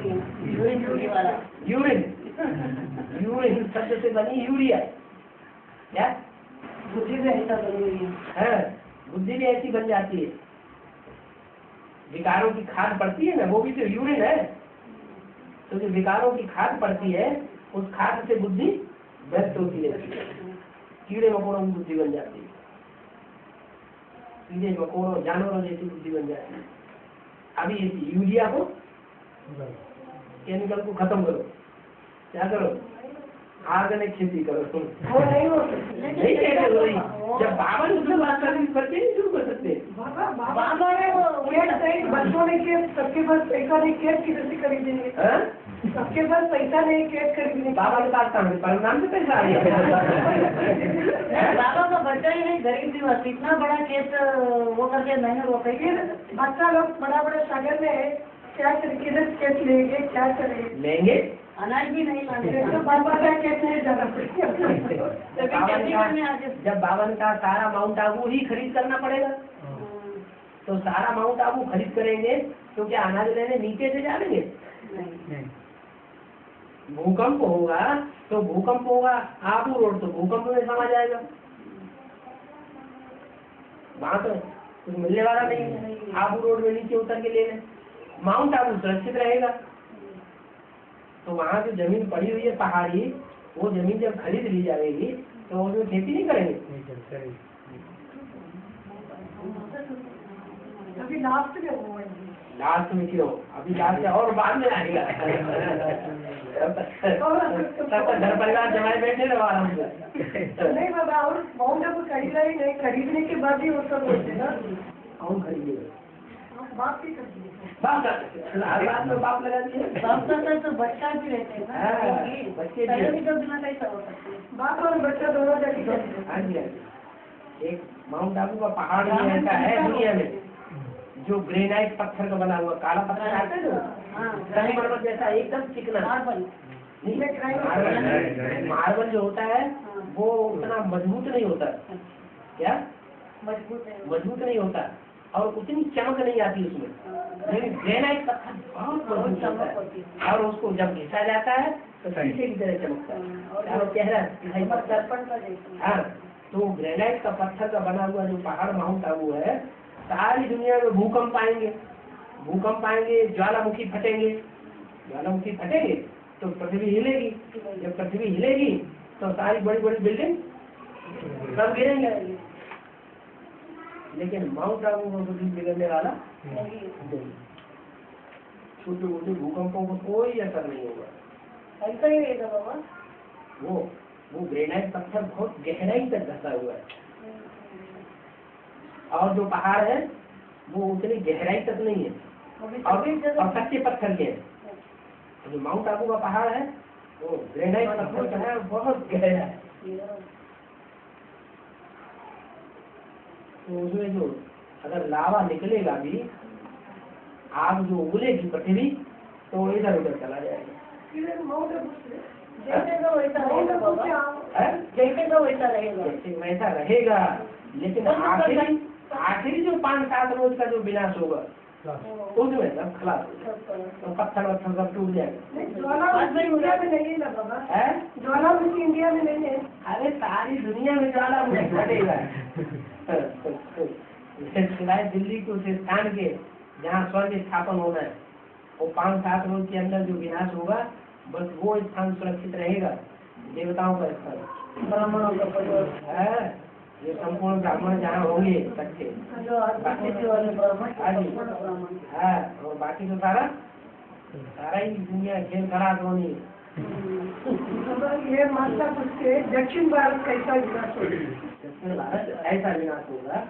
यूरिन शब्द से बनी यूरिया। क्या बुद्धि भी ऐसा बनी हुई है। बुद्धि भी ऐसी बन जाती है। विकारों की खाद पड़ती है ना, वो भी तो यूरिन है। तो जो विकारों की खाद पड़ती है उस खाद से बुद्धि व्यस्त होती रहती है। कीड़े मकोड़ों की बुद्धि बन जाती है, कीड़े मकोड़ों जानवरों जैसी बुद्धि बन जाती है। अभी इस यूरिया को केमिकल को खत्म करो। क्या करो? ऑर्गेनिक खेती करो। तुम वो नहीं हो नहीं जब बाबा ने उसमें बात करके नहीं शुरू कर सकते। बाबा ने वो बच्चों ने के सबके पास पैसा नहीं, केक किधर से खरीदेंगे? सबके पास पैसा नहीं, केक खरीदेंगे। बाबा के पास परिणाम से पैसा आ गया। बाबा का बच्चा ही नहीं, गरीब दिवस इतना बड़ा केस वो करके नहीं वो कहिए। बच्चा लोग बड़ा बड़ा सागर में क्या तरीके से स्टेप लेंगे, क्या करेंगे? लेंगे अनाज भी नहीं लाने तो बाबा का कैसे जाना पड़ेगा? जब बावन का सारा माउंट आबू ही खरीद करना पड़ेगा, तो सारा माउंट आबू खरीद करेंगे तो क्या अनाज लेने नीचे से जाएंगे? भूकंप होगा तो भूकंप होगा, आबू रोड तो भूकंप में समा जाएगा, वहाँ तो कुछ मिलने वाला नहीं है। आबू रोड में नीचे उतर के ले लें, माउंट आबू सुरक्षित रहेगा। तो वहाँ जो जमीन पड़ी हुई है पहाड़ी, वो जमीन जब खरीद ली जाएगी तो उसमें खेती नहीं करेंगे। अभी लास्ट में वो लास्ट में क्यों? अभी लास्ट और बाद में आएगा। घर परिवार जमाए बैठे रहो आराम से। नहीं बाबा, और माउंट आबू खरीदा ही नहीं, खरीदने के बाद ही वो सब होते ना। कौन खरीदेगा? बात ही कर दी। बात में बाप लगा दिए। बाप का तो बच्चा भी रहते हैं ना, बच्चे पहले भी तो बिना कैसा हो सकते हैं। बाप और बच्चा दोनों जाके करते हैं। हाँ जी, हाँ जी। एक माउंट आबू का पहाड़ ही ऐसा है दुनिया में जो ग्रेनाइट पत्थर का बना हुआ, काला पत्थर आता है जो संगमरमर जैसा एकदम चिकना मार्बल। मार्बल जो होता है वो उतना मजबूत नहीं होता। क्या मजबूत नहीं होता और उतनी चमक नहीं आती उसमें, लेकिन ग्रेनाइट पत्थर बहुत मजबूत होता है और उसको जब घिसा जाता है तो शीशे की तरह चमकता है और चेहरा दर्पण का जैसा। हाँ, तो ग्रेनाइट का पत्थर का बना हुआ जो पहाड़ माउंट आबू है, सारी दुनिया में भूकंप आएंगे, ज्वालामुखी फटेंगे, तो पृथ्वी हिलेगी, जब पृथ्वी हिलेगी तो सारी बड़ी बड़ी बिल्डिंग सब गिरेंगे, लेकिन माउंट आबू को कुछ बिगड़ने वाला नहीं। छोटे मोटे भूकंपों को कोई असर नहीं होगा। ऐसा ही रहेगा बाबा। वो ग्रेनाइट पत्थर बहुत गहराई तक धंसा हुआ है और जो पहाड़ है वो उतनी गहराई तक नहीं है और कच्चे पत्थर के हैं। जो माउंट आबू का पहाड़ है वो ग्रेनाइट पत्थर का है, बहुत गहरा है। तो उसमें जो अगर लावा निकलेगा भी, आग जो उगलेगी पृथ्वी, तो इधर उधर चला जाएगा। जैसे तो वैसा रहेगा बाबा, जैसे तो वैसा रहेगा, वैसा रहेगा, लेकिन आखिरी जो 5-7 रोज का जो विनाश होगा उसमें सब खलास तो पत्थर वत्थर सब टूट जाएगा। इंडिया में नहीं है ना बाबा, ज्वालामुखी इंडिया में नहीं है। अरे सारी दुनिया में ज्वालामुखी फटेगा, सिवाय दिल्ली को उस स्थान के जहाँ स्वर्ग स्थापन होना है, वो 5-7 रोज के अंदर जो विनाश होगा, बस वो स्थान सुरक्षित रहेगा। देवताओं का स्थान, ब्राह्मणों का है, ये संपूर्ण ब्राह्मण जहाँ होंगे सच्चे, हाँ, और बाकी तो सारा ही दुनिया खेल खराब होनी है। ये माता पूछते दक्षिण भारत कैसा विकास होगा? दक्षिण भारत ऐसा विनाश होगा,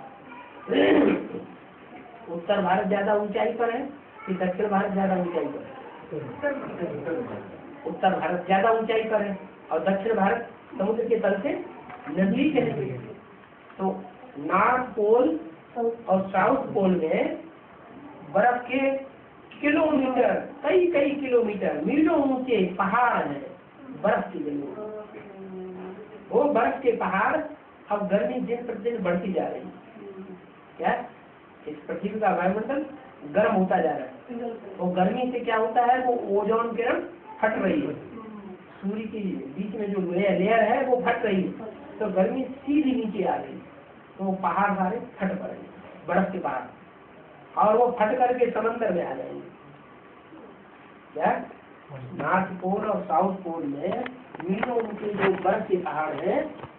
उत्तर भारत ज्यादा ऊंचाई पर है कि दक्षिण भारत ज्यादा ऊंचाई पर है? उत्तर भारत ज्यादा ऊंचाई पर है और दक्षिण भारत समुद्र के तल से नदी के नीचे। तो नॉर्थ पोल और साउथ पोल में बर्फ के किलोमीटर, कई किलोमीटर, मीलों ऊंचे पहाड़ हैं बर्फ की जमीन। वो बर्फ के पहाड़ अब गर्मी दिन प्रतिदिन बढ़ती जा रही है। क्या इस पृथ्वी का वायुमंडल गर्म होता जा रहा है, वो गर्मी से क्या होता है, वो ओजोन किरण फट रही है, सूर्य की बीच में जो लेयर है वो फट रही है, तो गर्मी सीधी नीचे आ रही है, तो वो पहाड़ सारे फट पड़ेंगे, बर्फ के पहाड़, और वो फट करके समंदर में आ जाएंगे। क्या नॉर्थ पोल और साउथ पोल में मीलों ऊंचे जो बर्फ के पहाड़ है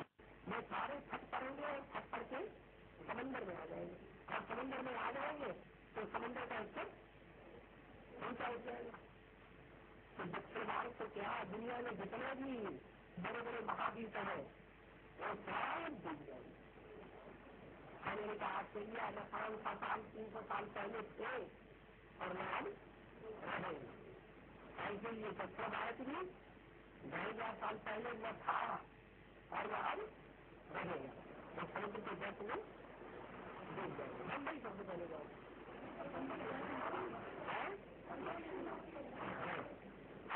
समंदर में आ जाएंगे, और समंदर में आ जाएंगे तो समंदर का स्तर ऊंचा हो जाएगा। तो दक्षिण भारत तो क्या, दुनिया में जितने भी बड़े बड़े महाद्वीप हैं वो सब डूब जाएंगे। अमेरिका, ऑस्ट्रेलिया, जापान 300 साल पहले थे और नाम रहेंगे। ऐसे ये दक्षिण भारत भी 2000 साल पहले न था और वह अब रहेगा। तो समुद्र के जल में डूब जाएगा। मुंबई सबसे पहले जाओ,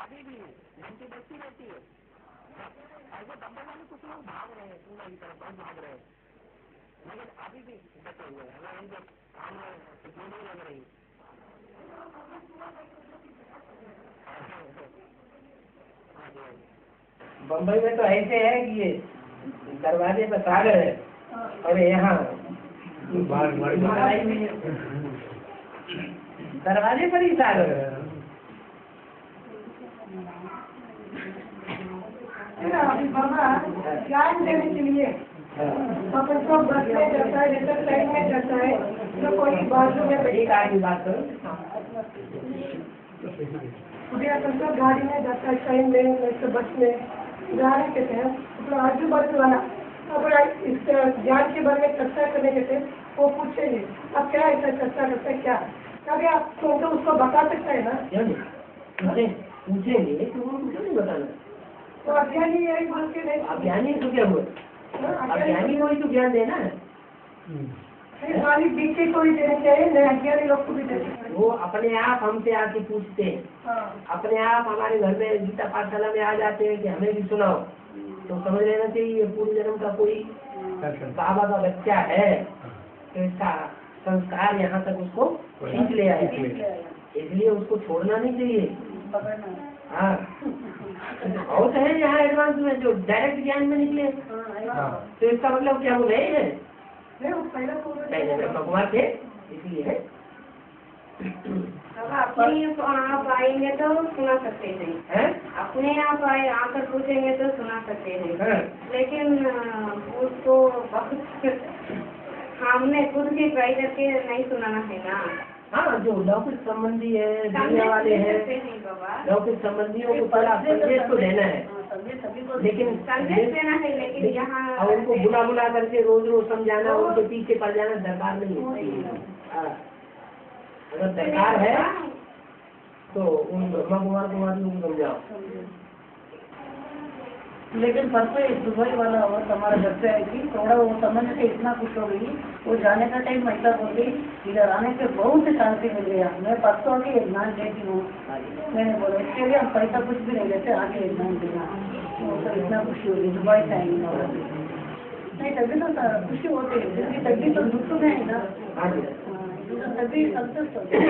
अभी भी घंटी बजती रहती है। ऐसे बम्बई वाले कुछ लोग भाग रहे हैं, पूना की तरफ बहुत भाग रहे हैं, लेकिन अभी भी बचे हुए हैं। हमें इनके सामने नहीं लग रही। बम्बई में तो ऐसे है कि ये दरवाजे पर सागर है और यहाँ दरवाजे पर ही सागर है। अभी बाबा ज्ञान देने के लिए अपन को बस में जाता है, जैसे ट्रेन में जाता है, तो कोई बाजू में एक आदमी बात करो। अभी अपन को गाड़ी में जाता है, ट्रेन में, जैसे बस में गाड़ी के तहत अपना आजू बाजू वाला अपना इस ज्ञान के बारे में चर्चा करने के थे, वो पूछेंगे अब क्या ऐसा चर्चा करते हैं, क्या कभी आप तो उसको बता सकते हैं ना? पूछेंगे तो वो कुछ नहीं बताना। तो अज्ञानी यही बोल के नहीं, अज्ञानी तो क्या हुआ? अज्ञानी को ही तो ज्ञान देना है। खाली बीच कोई देने चाहिए, नहीं अज्ञानी लोग को भी देने चाहिए। वो अपने आप हमसे आके पूछते हैं, अपने आप हमारे घर में गीता पाठशाला में आ जाते हैं कि हमें भी सुनाओ। तो समझ लेना चाहिए पूर्व जन्म का कोई बाबा का बच्चा है, तो इसका संस्कार यहाँ तक उसको खींच ले आए, इसलिए उसको छोड़ना नहीं चाहिए। हाँ, बहुत है यहाँ एडवांस में जो डायरेक्ट ज्ञान में निकले, तो इसका मतलब क्या वो नहीं है? पहले भगवान थे, इसलिए है। अपने आप आएंगे तो सुना सकते हैं, अपने आप आए आकर पूछेंगे तो सुना सकते हैं, लेकिन उसको बहुत हमने खुद भी ट्राई करके नहीं सुनाना है ना। हाँ, जो लौकिक संबंधी है, दुनिया वाले हैं, लौकिक संबंधियों को पहला संदेश तो देना है, लेकिन संदेश देना है, लेकिन यहाँ और उनको बुला बुला करके रोज रोज समझाना, उनके पीछे पड़ जाना दरकार नहीं है। अगर दरकार है तो उन ब्रह्मा कुमार को समझाओ। लेकिन परसों एक दुबई वाला और हमारा घर से आई थी, थोड़ा वो समझ के इतना खुश हो गई, वो जाने का टाइम ऐसा बोल गई, इधर आने से बहुत शांति मिल गया। मैं परसों आके एग्जाम देती हूँ, मैंने बोला इसके लिए हम पैसा कुछ भी नहीं लेते, आके एग्जाम देना। तो इतना खुशी हो गई, दुबई से आई नहीं, तभी तो खुशी होती है, क्योंकि तभी तो दुख में है ना, तभी संतुष्ट होते हैं।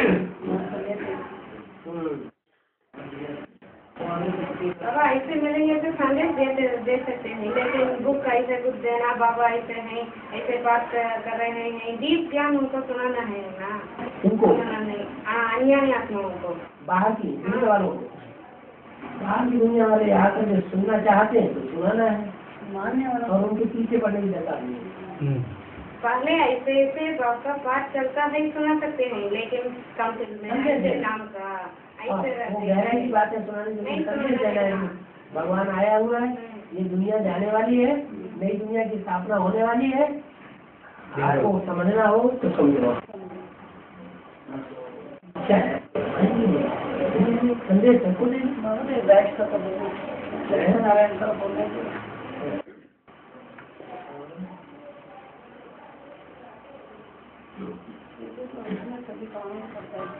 बाबा ऐसे मिलेंगे तो संदेश दे सकते हैं, लेकिन बुक ऐसे कुछ देना, बाबा ऐसे हैं, ऐसे बात कर रहे हैं, डीप ज्ञान उनको सुनाना है ना, सुनाना नहीं। अन्य आत्माओं को, बाहर की दुनिया वालों को, बाहर की दुनिया वाले आकर जो सुनना चाहते हैं तो सुनाना है, मानने वाला और उनके पीछे पड़ने की दरकार नहीं। पहले ऐसे ऐसे आपका पाठ चलता है सुना सकते हैं, लेकिन कम से नाम का वो गहराई की बातें सुनाने के लिए संदेश देना है। भगवान आया हुआ है, ये दुनिया जाने वाली है, नई दुनिया की स्थापना होने वाली है, आपको समझना हो तो समझो। क्या है संदेश सबको बैठ कर नारायण का बोलने सभी काम करता है।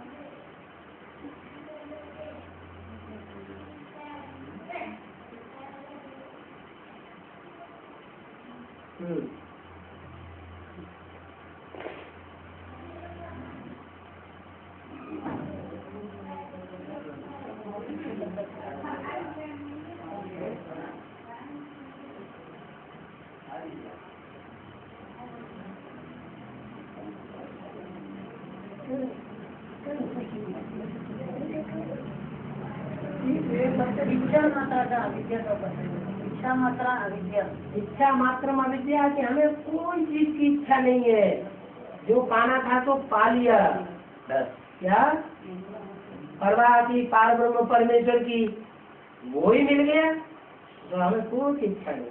इच्छा मात्रा अविद्या का इच्छा मात्रा अविद्या, इच्छा मात्र अविद्या कि हमें कोई चीज की इच्छा नहीं है, जो पाना था तो पा लिया, क्या परवाह की पार ब्रह्म परमेश्वर की वो ही मिल गया, तो हमें कोई इच्छा नहीं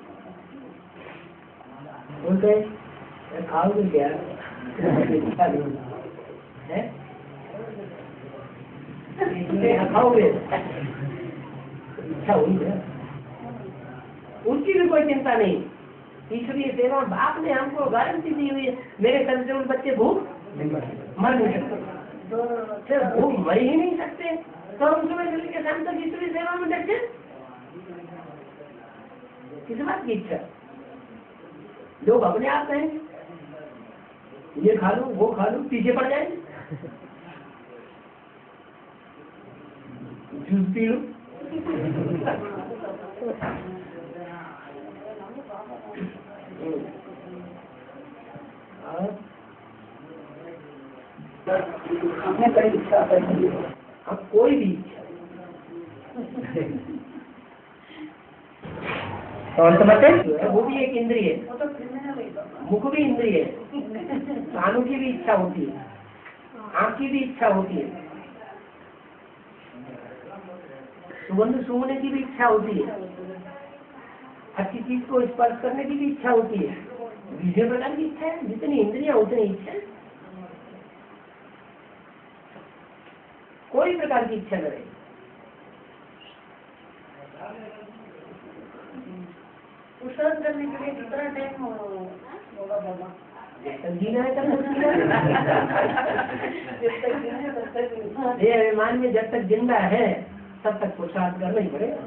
बोलते खाओगे क्या इच्छा नहीं है, खाओगे इच्छा हुई है, उनकी भी कोई चिंता नहीं। ईश्वरीय सेवा बाप ने हमको गारंटी दी हुई है, मेरे तरफ से उन बच्चे भूख मर नहीं सकते, भूख मर ही नहीं सकते, तो हम सुबह से लेकर शाम तक ईश्वरी सेवा में डट जाए, किस बात की इच्छा? लोग अपने आप कहेंगे ये खा लूं वो खा लूं, पीछे पड़ जाएंगे, जूस पी लूं। हमने कई इच्छा करी, अब कोई भी इच्छा और समझते, वो भी एक इंद्रिय है, वो तो क्रिमिनल है बाबा। मुख भी इंद्रिय है, कानों की भी इच्छा होती है, आँख की भी इच्छा होती है, सुगंध सूंघने की भी इच्छा होती है, अच्छी चीज को स्पर्श करने की भी इच्छा होती है। विभिन्न प्रकार की इच्छा है, जितनी इंद्रियां उतनी इच्छा है। कोई प्रकार की इच्छा न रहे। पुरुषार्थ करने के लिए कितना टाइम होगा बाबा? जब तक जीना है तब तक जब तक जीना है तब तक जीना। ये अभिमान में जब तक जिंदा है तब तक पुरुषार्थ करना ही पड़ेगा।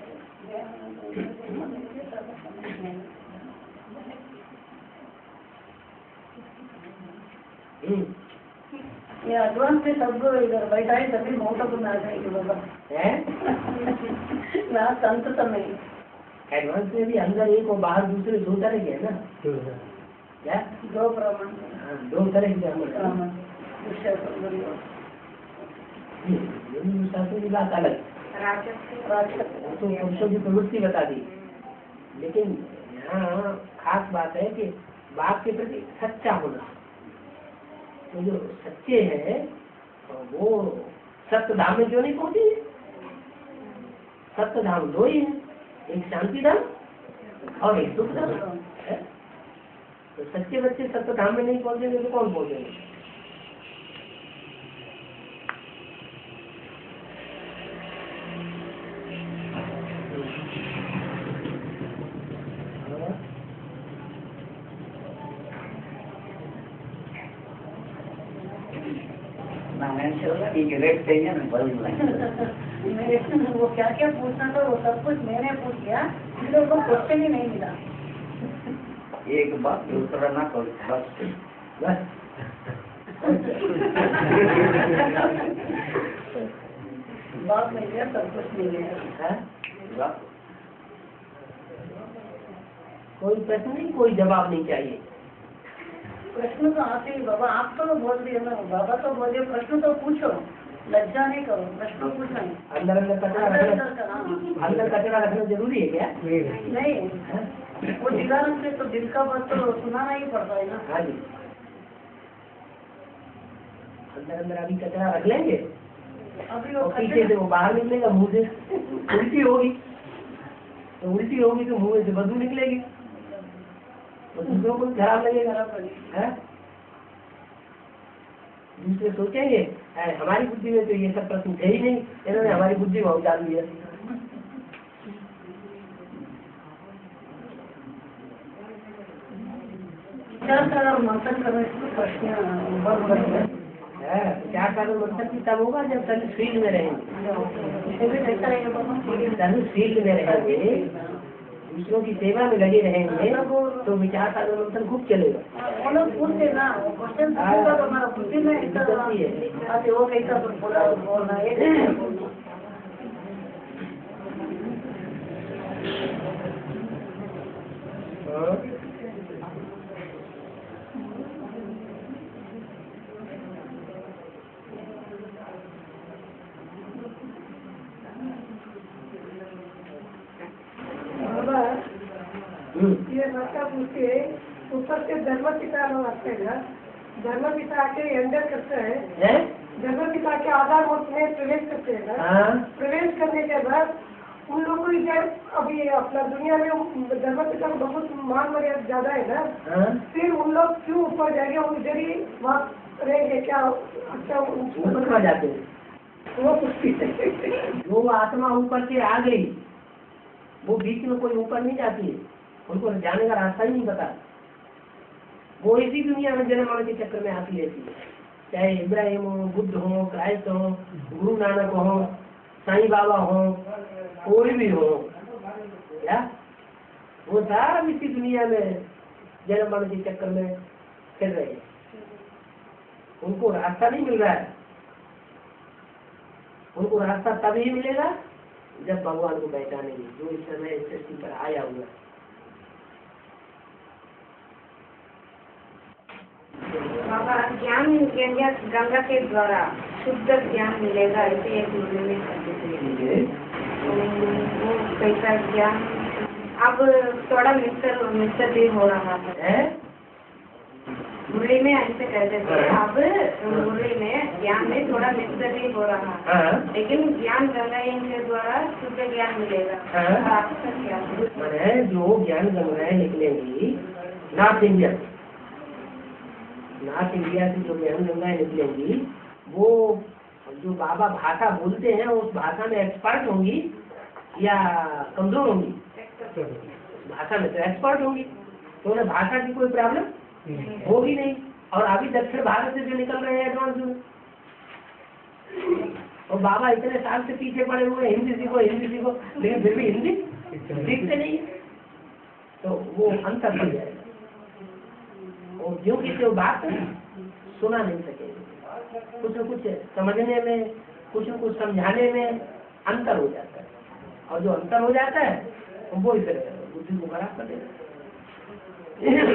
ये एडवांस से सब इधर बैठा है, तभी मौका में आ जाएगी बाबा है ना, संत समय एडवांस में भी अंदर एक और बाहर दूसरे दो तरह के है ना, क्या दो प्रमाण, दो तरह के अमर प्रमाण शास्त्र की बात अलग, तो पुरुषों की प्रवृत्ति बता दी। लेकिन यहाँ खास बात है कि बाप के प्रति सच्चा होना। तो जो सच्चे हैं वो सत्य धाम में क्यों नहीं पहुंचे? सत्य धाम दो ही है, एक शांति धाम और एक सुख धाम है। तो सच्चे बच्चे सत्य धाम में नहीं पहुंचेंगे तो कौन पहुंचेंगे? वो क्या क्या पूछना था वो सब कुछ मैंने पूछ लिया, इन लोगों को क्वेश्चन ही नहीं मिला। एक बात दूसरा ना करो बस बात मिल गया, सब कुछ मिल गया। कोई प्रश्न नहीं, कोई जवाब नहीं चाहिए। प्रश्न तो आते ही बाबा, आप तो बोल दिए ना बाबा, तो बोलिए प्रश्न तो पूछो, लज्जा नहीं करो, प्रश्न पूछो। अंदर अंदर कचरा रखना, अंदर कचरा रखना जरूरी है क्या? नहीं, वो दिलाने से तो दिल का बात तो सुनाना ही पड़ता है ना। हाँ जी, अंदर अंदर अभी कचरा रख लेंगे, अभी और वो पीछे से वो बाहर निकलेगा मुंह से, उल्टी होगी तो उल्टी होगी तो मुंह से बदबू निकलेगी, तो दूसरों को खराब लगेगा। दूसरे सोचेंगे हमारी बुद्धि में तो ये सब प्रश्न थे ही नहीं, इन्होंने हमारी बुद्धि बहुत डाल दिया। मंथन करने से प्रश्न क्या कारण मंथन की तब होगा जब सभी फील्ड में रहेंगे, सभी फील्ड में रहेंगे, दूसरों की सेवा में लगे रहेंगे तो विचार साधन मंथन खूब चलेगा। वो लोग पूछते ना, वो क्वेश्चन पूछेगा तो हमारा बुद्धि में ऐसा वो कैसा बोलना है। ये बच्चा पूछते ऊपर से धर्म पिता लोग आते हैं, धर्म पिता के अंदर करते हैं, धर्म पिता के आधार में प्रवेश करते हैं। प्रवेश करने के बाद उन लोगों को जब अभी अपना दुनिया में धर्म पिता को बहुत मान मर्यादा ज्यादा है ना, फिर उन लोग क्यों ऊपर जाएंगे? वो इधर ही वहाँ रहेंगे क्या? अच्छा ऊपर जाते हैं वो पूछती है। जो आत्मा ऊपर से आ गई वो बीच में कोई ऊपर नहीं जाती है, उनको जाने का रास्ता ही नहीं पता। वो इसी दुनिया में जन्म मरण के चक्कर में आती रहती है, चाहे इब्राहिम हो, बुद्ध हो, क्राइस्ट हो, गुरु नानक हो, साईं बाबा हो, कोई भी हो, क्या वो सब इसी दुनिया में जन्म मरण के चक्कर में फिर रहे हैं। उनको रास्ता नहीं मिल रहा है। उनको रास्ता तभी मिलेगा जब भगवान को पहचानेंगे, जो इस समय इस सृष्टि पर आया हुआ है। बाबा ज्ञान गंगा के द्वारा शुद्ध ज्ञान मिलेगा, ऐसे एक मुरली में कहते थे। वो कैसा ज्ञान अब थोड़ा मिस्टर भी हो रहा है। मुरली में ऐसे कहते थे, अब मुरली में ज्ञान में थोड़ा मिस्टर भी हो रहा है, लेकिन ज्ञान गंगा के द्वारा शुद्ध ज्ञान मिलेगा। आपका क्या है? जो ज्ञान गंगाएं निकलेंगी नॉर्थ इंडिया से जो ज्ञान गंगाएं निकलेंगी, वो जो बाबा भाषा बोलते हैं उस भाषा में एक्सपर्ट होंगी या कमजोर होंगी? भाषा में तो एक्सपर्ट होंगी, तो उन्हें भाषा की कोई प्रॉब्लम होगी नहीं। और अभी दक्षिण भारत से जो निकल रहे हैं एडवांस में, और बाबा इतने साल से पीछे पड़े हुए हिंदी सीखो, लेकिन फिर भी हिंदी सीखते नहीं, तो वो अंतर पड़ जाएगा। और क्योंकि जो बात सुना नहीं सकेंगे, कुछ न कुछ समझने में, कुछ न कुछ समझाने में अंतर हो जाता है, और जो अंतर हो जाता है वो ही फिर बुद्धि को खराब कर देता है।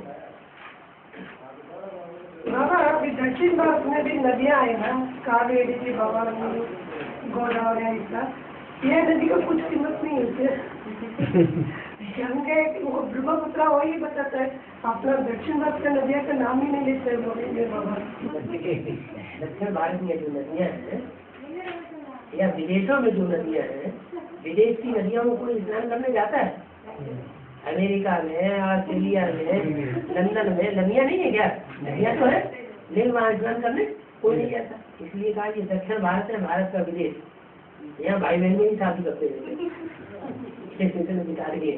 बाबा अभी दक्षिण भारत में भी नदियाँ है ना, कावेरी, भवानी, गोदावरी, ऐसा ये नदी को कुछ कीमत नहीं होती। गंगे वो ब्रह्मपुत्र वही बताता है, अपना दक्षिण भारत का नदियाँ का नाम ही नहीं लेते बोलेंगे बाबा। दक्षिण भारत में जो नदियाँ हैं या विदेशों में जो नदियाँ हैं, विदेश की नदियों में कोई स्नान करने जाता है? अमेरिका में, ऑस्ट्रेलिया में, लंदन में नदियाँ नहीं है क्या? नदियाँ तो है, लेकिन वहाँ स्नान करने कोई नहीं जाता। इसलिए कहा कि दक्षिण भारत है भारत का विदेश, यहाँ भाई बहन में ही शादी करते हैं बिता दिए।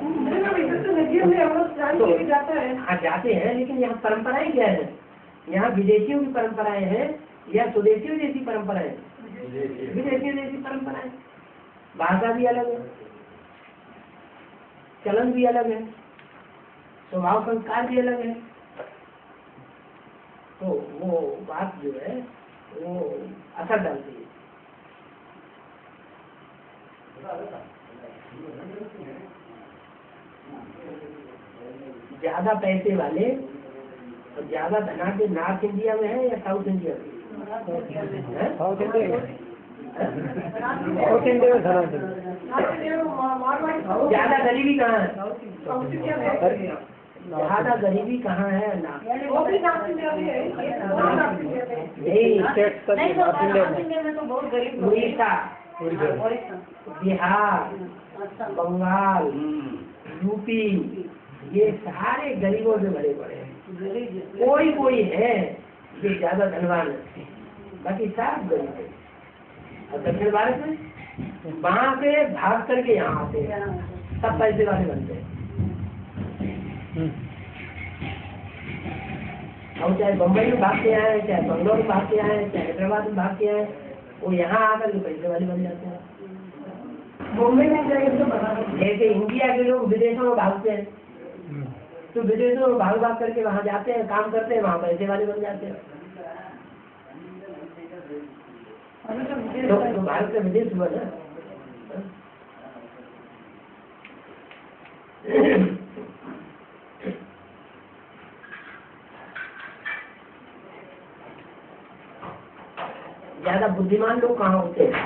हाँ जाते हैं, लेकिन यहाँ परंपराएं क्या है? यहाँ विदेशियों की परंपराएं हैं या स्वदेशियों जैसी परंपराएं? विदेशियों जैसी परंपराएं। भाषा भी अलग है, चलन भी अलग है, स्वभाव संस्कार भी अलग है। तो वो बात जो है वो असर डालती है। ज्यादा पैसे वाले और ज्यादा धनाढ्य नॉर्थ इंडिया में है या साउथ इंडिया में? साउथ इंडिया में ज्यादा गरीबी कहाँ है? ज्यादा गरीबी कहाँ है? उड़ीसा, बिहार, बंगाल, यूपी, ये सारे गरीबों से भरे पड़े हैं। कोई है जो ज्यादा धनवान है, बाकी सब गरीब है। और दक्षिण भारत में वहाँ से भाग करके यहाँ आते हैं, सब पैसे वाले बनते हैं। और चाहे बम्बई में भाग के आए, चाहे बंगलोर में भाग के आए, चाहे हैदराबाद में भाग के आए, वो यहाँ आकर के पैसे वाले बन जाते हैं। मुंबई में जाएंगे तो जैसे इंडिया के लोग विदेशों में भागते हैं, तो विदेशों में भाग करके वहाँ जाते हैं, काम करते हैं, वहाँ पैसे वाले बन जाते हैं। तो भारत का विदेश हुआ ना। ज्यादा बुद्धिमान लोग कहाँ होते हैं?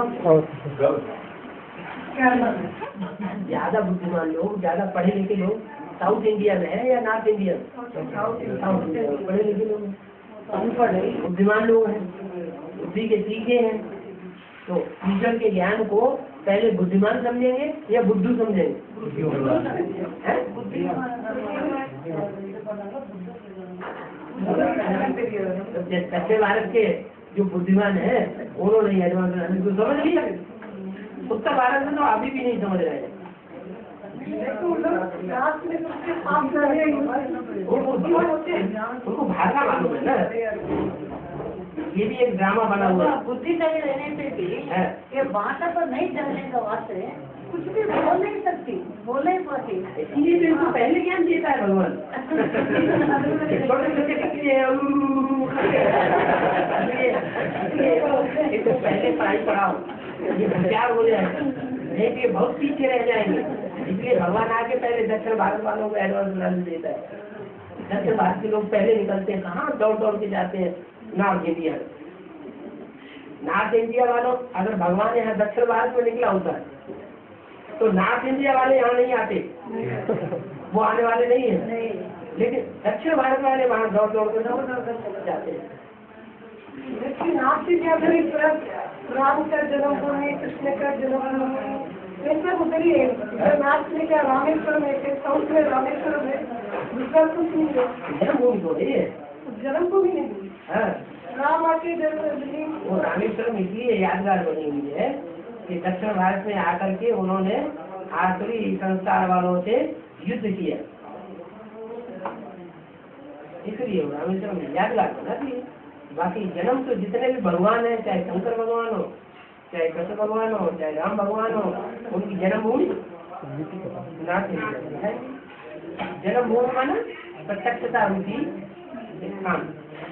ज्यादा बुद्धिमान लोग, ज्यादा पढ़े लिखे लोग साउथ इंडिया में है या नॉर्थ इंडिया में? साउथ इंडिया में पढ़े लिखे लोग, अनपढ़ बुद्धिमान लोग हैं, बुद्धि के सीखे हैं। तो ईश्वर के ज्ञान को पहले बुद्धिमान समझेंगे या बुद्धू समझेंगे? दक्षिण भारत के जो बुद्धिमान है उन्होंने एडवांस समझ लिया, उत्तर भारत में तो अभी भी नहीं समझ रहे हैं। उनको भाषा मालूम है ना, ये भी एक ड्रामा बना हुआ है। बुद्धिशाली रहने से भी है। ये भाषा पर नहीं चलने का वास्ते कुछ भी बोल नहीं सकती, बोल नहीं पाती। इसलिए तो इनको पहले ज्ञान देता है भगवान। छोटे बच्चे कितने इसको पहले पढ़ाई पढ़ाओ, ये होशियार हो जाएगा, नहीं तो ये बहुत पीछे रह जाएंगे। इसलिए भगवान आके पहले दक्षिण भारत वालों को एडवांस नॉलेज देता है। दक्षिण भारत के लोग पहले निकलते हैं, कहाँ दौड़ दौड़ के जाते हैं नॉर्थ इंडिया। नॉर्थ इंडिया वालों, अगर भगवान यहाँ दक्षिण भारत में निकला होता तो नॉर्थ इंडिया वाले यहाँ नहीं आते, वो आने वाले नहीं है। लेकिन दक्षिण भारत वाले वहाँ दौड़ दौड़ कर जाते हैं। लेकिन नॉर्थ इंडिया में भी राम का जन्मभूमि, कृष्ण का जन्मभूमि, ऐसा उधर ही है। नॉर्थ में क्या रामेश्वरम है, साउथ में रामेश्वरम है, दूसरा कुछ नहीं है। जन्मभूमि तो नहीं है, जन्मभूमि नहीं है। राम आके जन्मभूमि वो रामेश्वरम इसलिए यादगार बनी हुई है कि दक्षिण भारत में आकर के उन्होंने आखिरी संस्कार वालों से युद्ध किया, इसलिए रामेश्वरम यादगार बना दी। बाकी जन्म तो जितने भी भगवान है, चाहे शंकर भगवान हो, चाहे कृष्ण भगवान हो, चाहे राम भगवान हो, उनकी जन्मभूमि है। जन्मभूमि माना प्रत्यक्षता उनकी स्थान।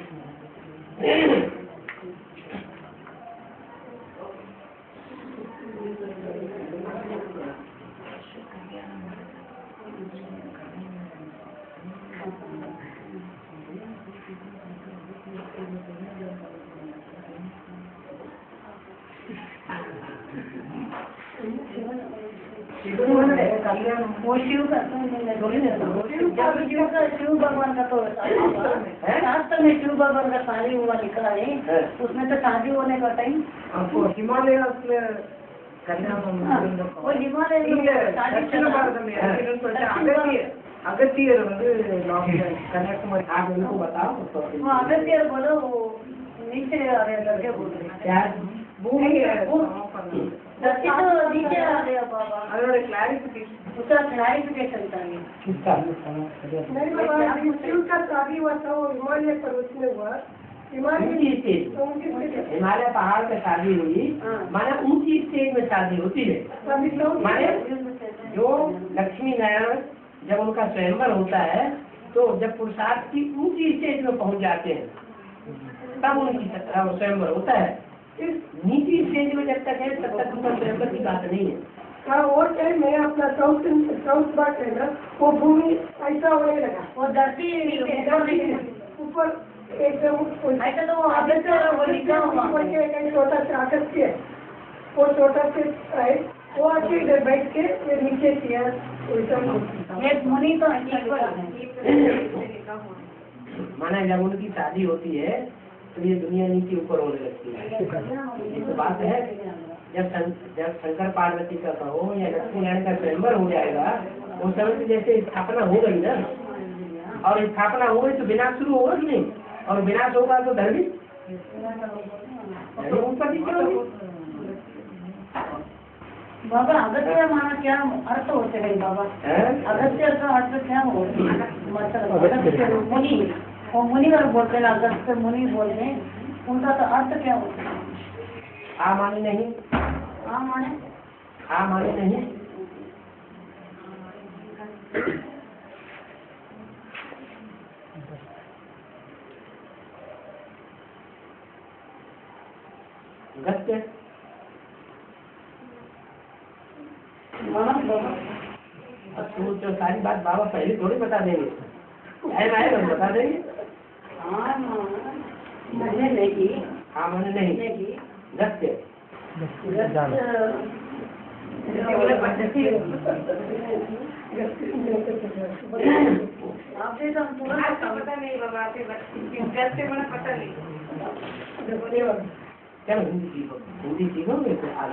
वो शिव भगवान का तो शास्त्र में शिव भगवान का शादी हुआ लिखा है, उसमें तो शादी होने का टाइम आपको हिमालय वो हिमालय अगत्यर कन्याकुमारी। आप उनको बताओ वो अगत्यर बोलो, वो नीचे आ रहे करके बोल रहे क्या भूमि धरती तो नीचे आ रहे बाबा, அதோட क्लैरिफिकेशन उसका क्लैरिफिकेशन चाहिए। नहीं बाबा, शिव का शादी हुआ था वो हिमालय पर्वत में हुआ। ऊंची स्टेज, हिमालय पहाड़ पे शादी हुई, माना ऊंची स्टेज में शादी होती है। माने जो लक्ष्मी नारायण जब उनका स्वयंवर होता है, तो जब पुरुषार्थ की ऊंची स्टेज में पहुंच जाते हैं तब उनकी स्वयंवर होता है। इस नीची स्टेज में जब तक है तब तक उनका स्वयंवर की बात नहीं है। हाँ, वो टाइम में अपना साउथ बात है ना, वो भूमि ऐसा होने लगा, वो धरती ऊपर एकदम ऐसा तो अगत्यर वो लिखा हुआ एक छोटा सा अगस्त्य है, वो छोटा सा है, वो आके इधर बैठ के फिर नीचे किया। एक मुनि तो माना जब उनकी शादी होती है तो ये दुनिया नीचे ऊपर होने लगती है। ये तो बात है, जब शंकर पार्वती का कहो या लक्ष्मी नारायण का स्वयंवर हो जाएगा, उस समय से जैसे स्थापना हो गई ना, और स्थापना हो गई तो विनाश शुरू होगा कि नहीं, और विनाश होगा तो धर्मी उत्पत्ति करोगे। बाबा अगत्य माना क्या अर्थ होते हैं बाबा? अगत्य का अर्थ क्या हो? मतलब मुनि, वो मुनिवर बोलते हैं, अगस्त्य मुनि बोलते हैं, उनका तो अर्थ क्या होता है? आ माने नहीं, आ माने आ माने नहीं, गत्य तो सारी बात बाबा पहले थोड़ी बता देंगे, टाइम आएगा बता देंगे। हाँ मैंने नहीं, हाँ मैंने नहीं, गत्य आपसे तो तुरंत पता नहीं बाबा, गत्य मैंने पता नहीं। चलो हिंदी सीखोगे तो आगे।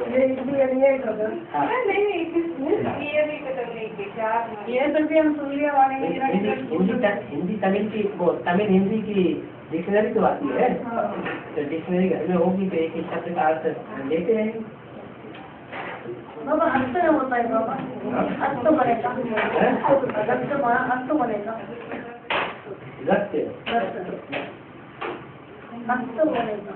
ये तो भी हम सुन लिया वाले हिंदी तमिल की वो तमिल हिंदी की डिक्शनरी तो आती है, तो डिक्शनरी घर में होगी तो एक ही शब्द का अर्थ लेते हैं। बाबा अर्थ होता है बाबा, अर्थ बनेगा, अर्थ बनेगा गत्य मस्त बोलेगा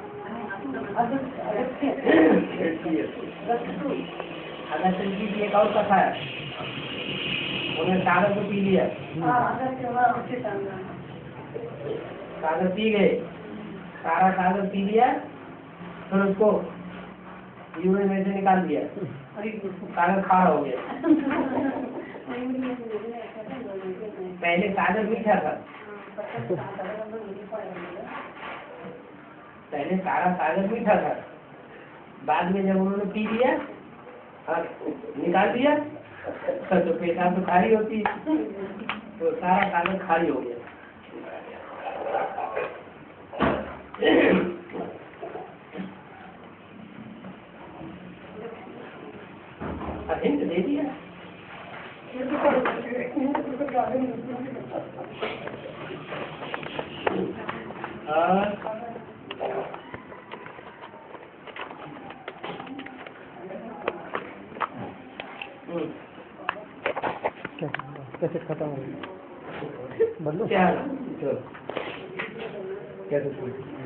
अगस्त की भी एक और कथा है, उन्होंने कागज को पी लिया, कागज पी गए, सारा कागज पी लिया, फिर उसको यूरिन में से निकाल दिया, कागज खारा हो गया। पहले कागज मीठा था, पहले सारा कागज मीठा था, बाद में जब उन्होंने पी लिया और निकाल दिया तो पेशाब तो खारी होती है, तो सारा कागज खारी हो गया। हिंट दे दिया। कैसे खत्म हो गई? क्या कैसे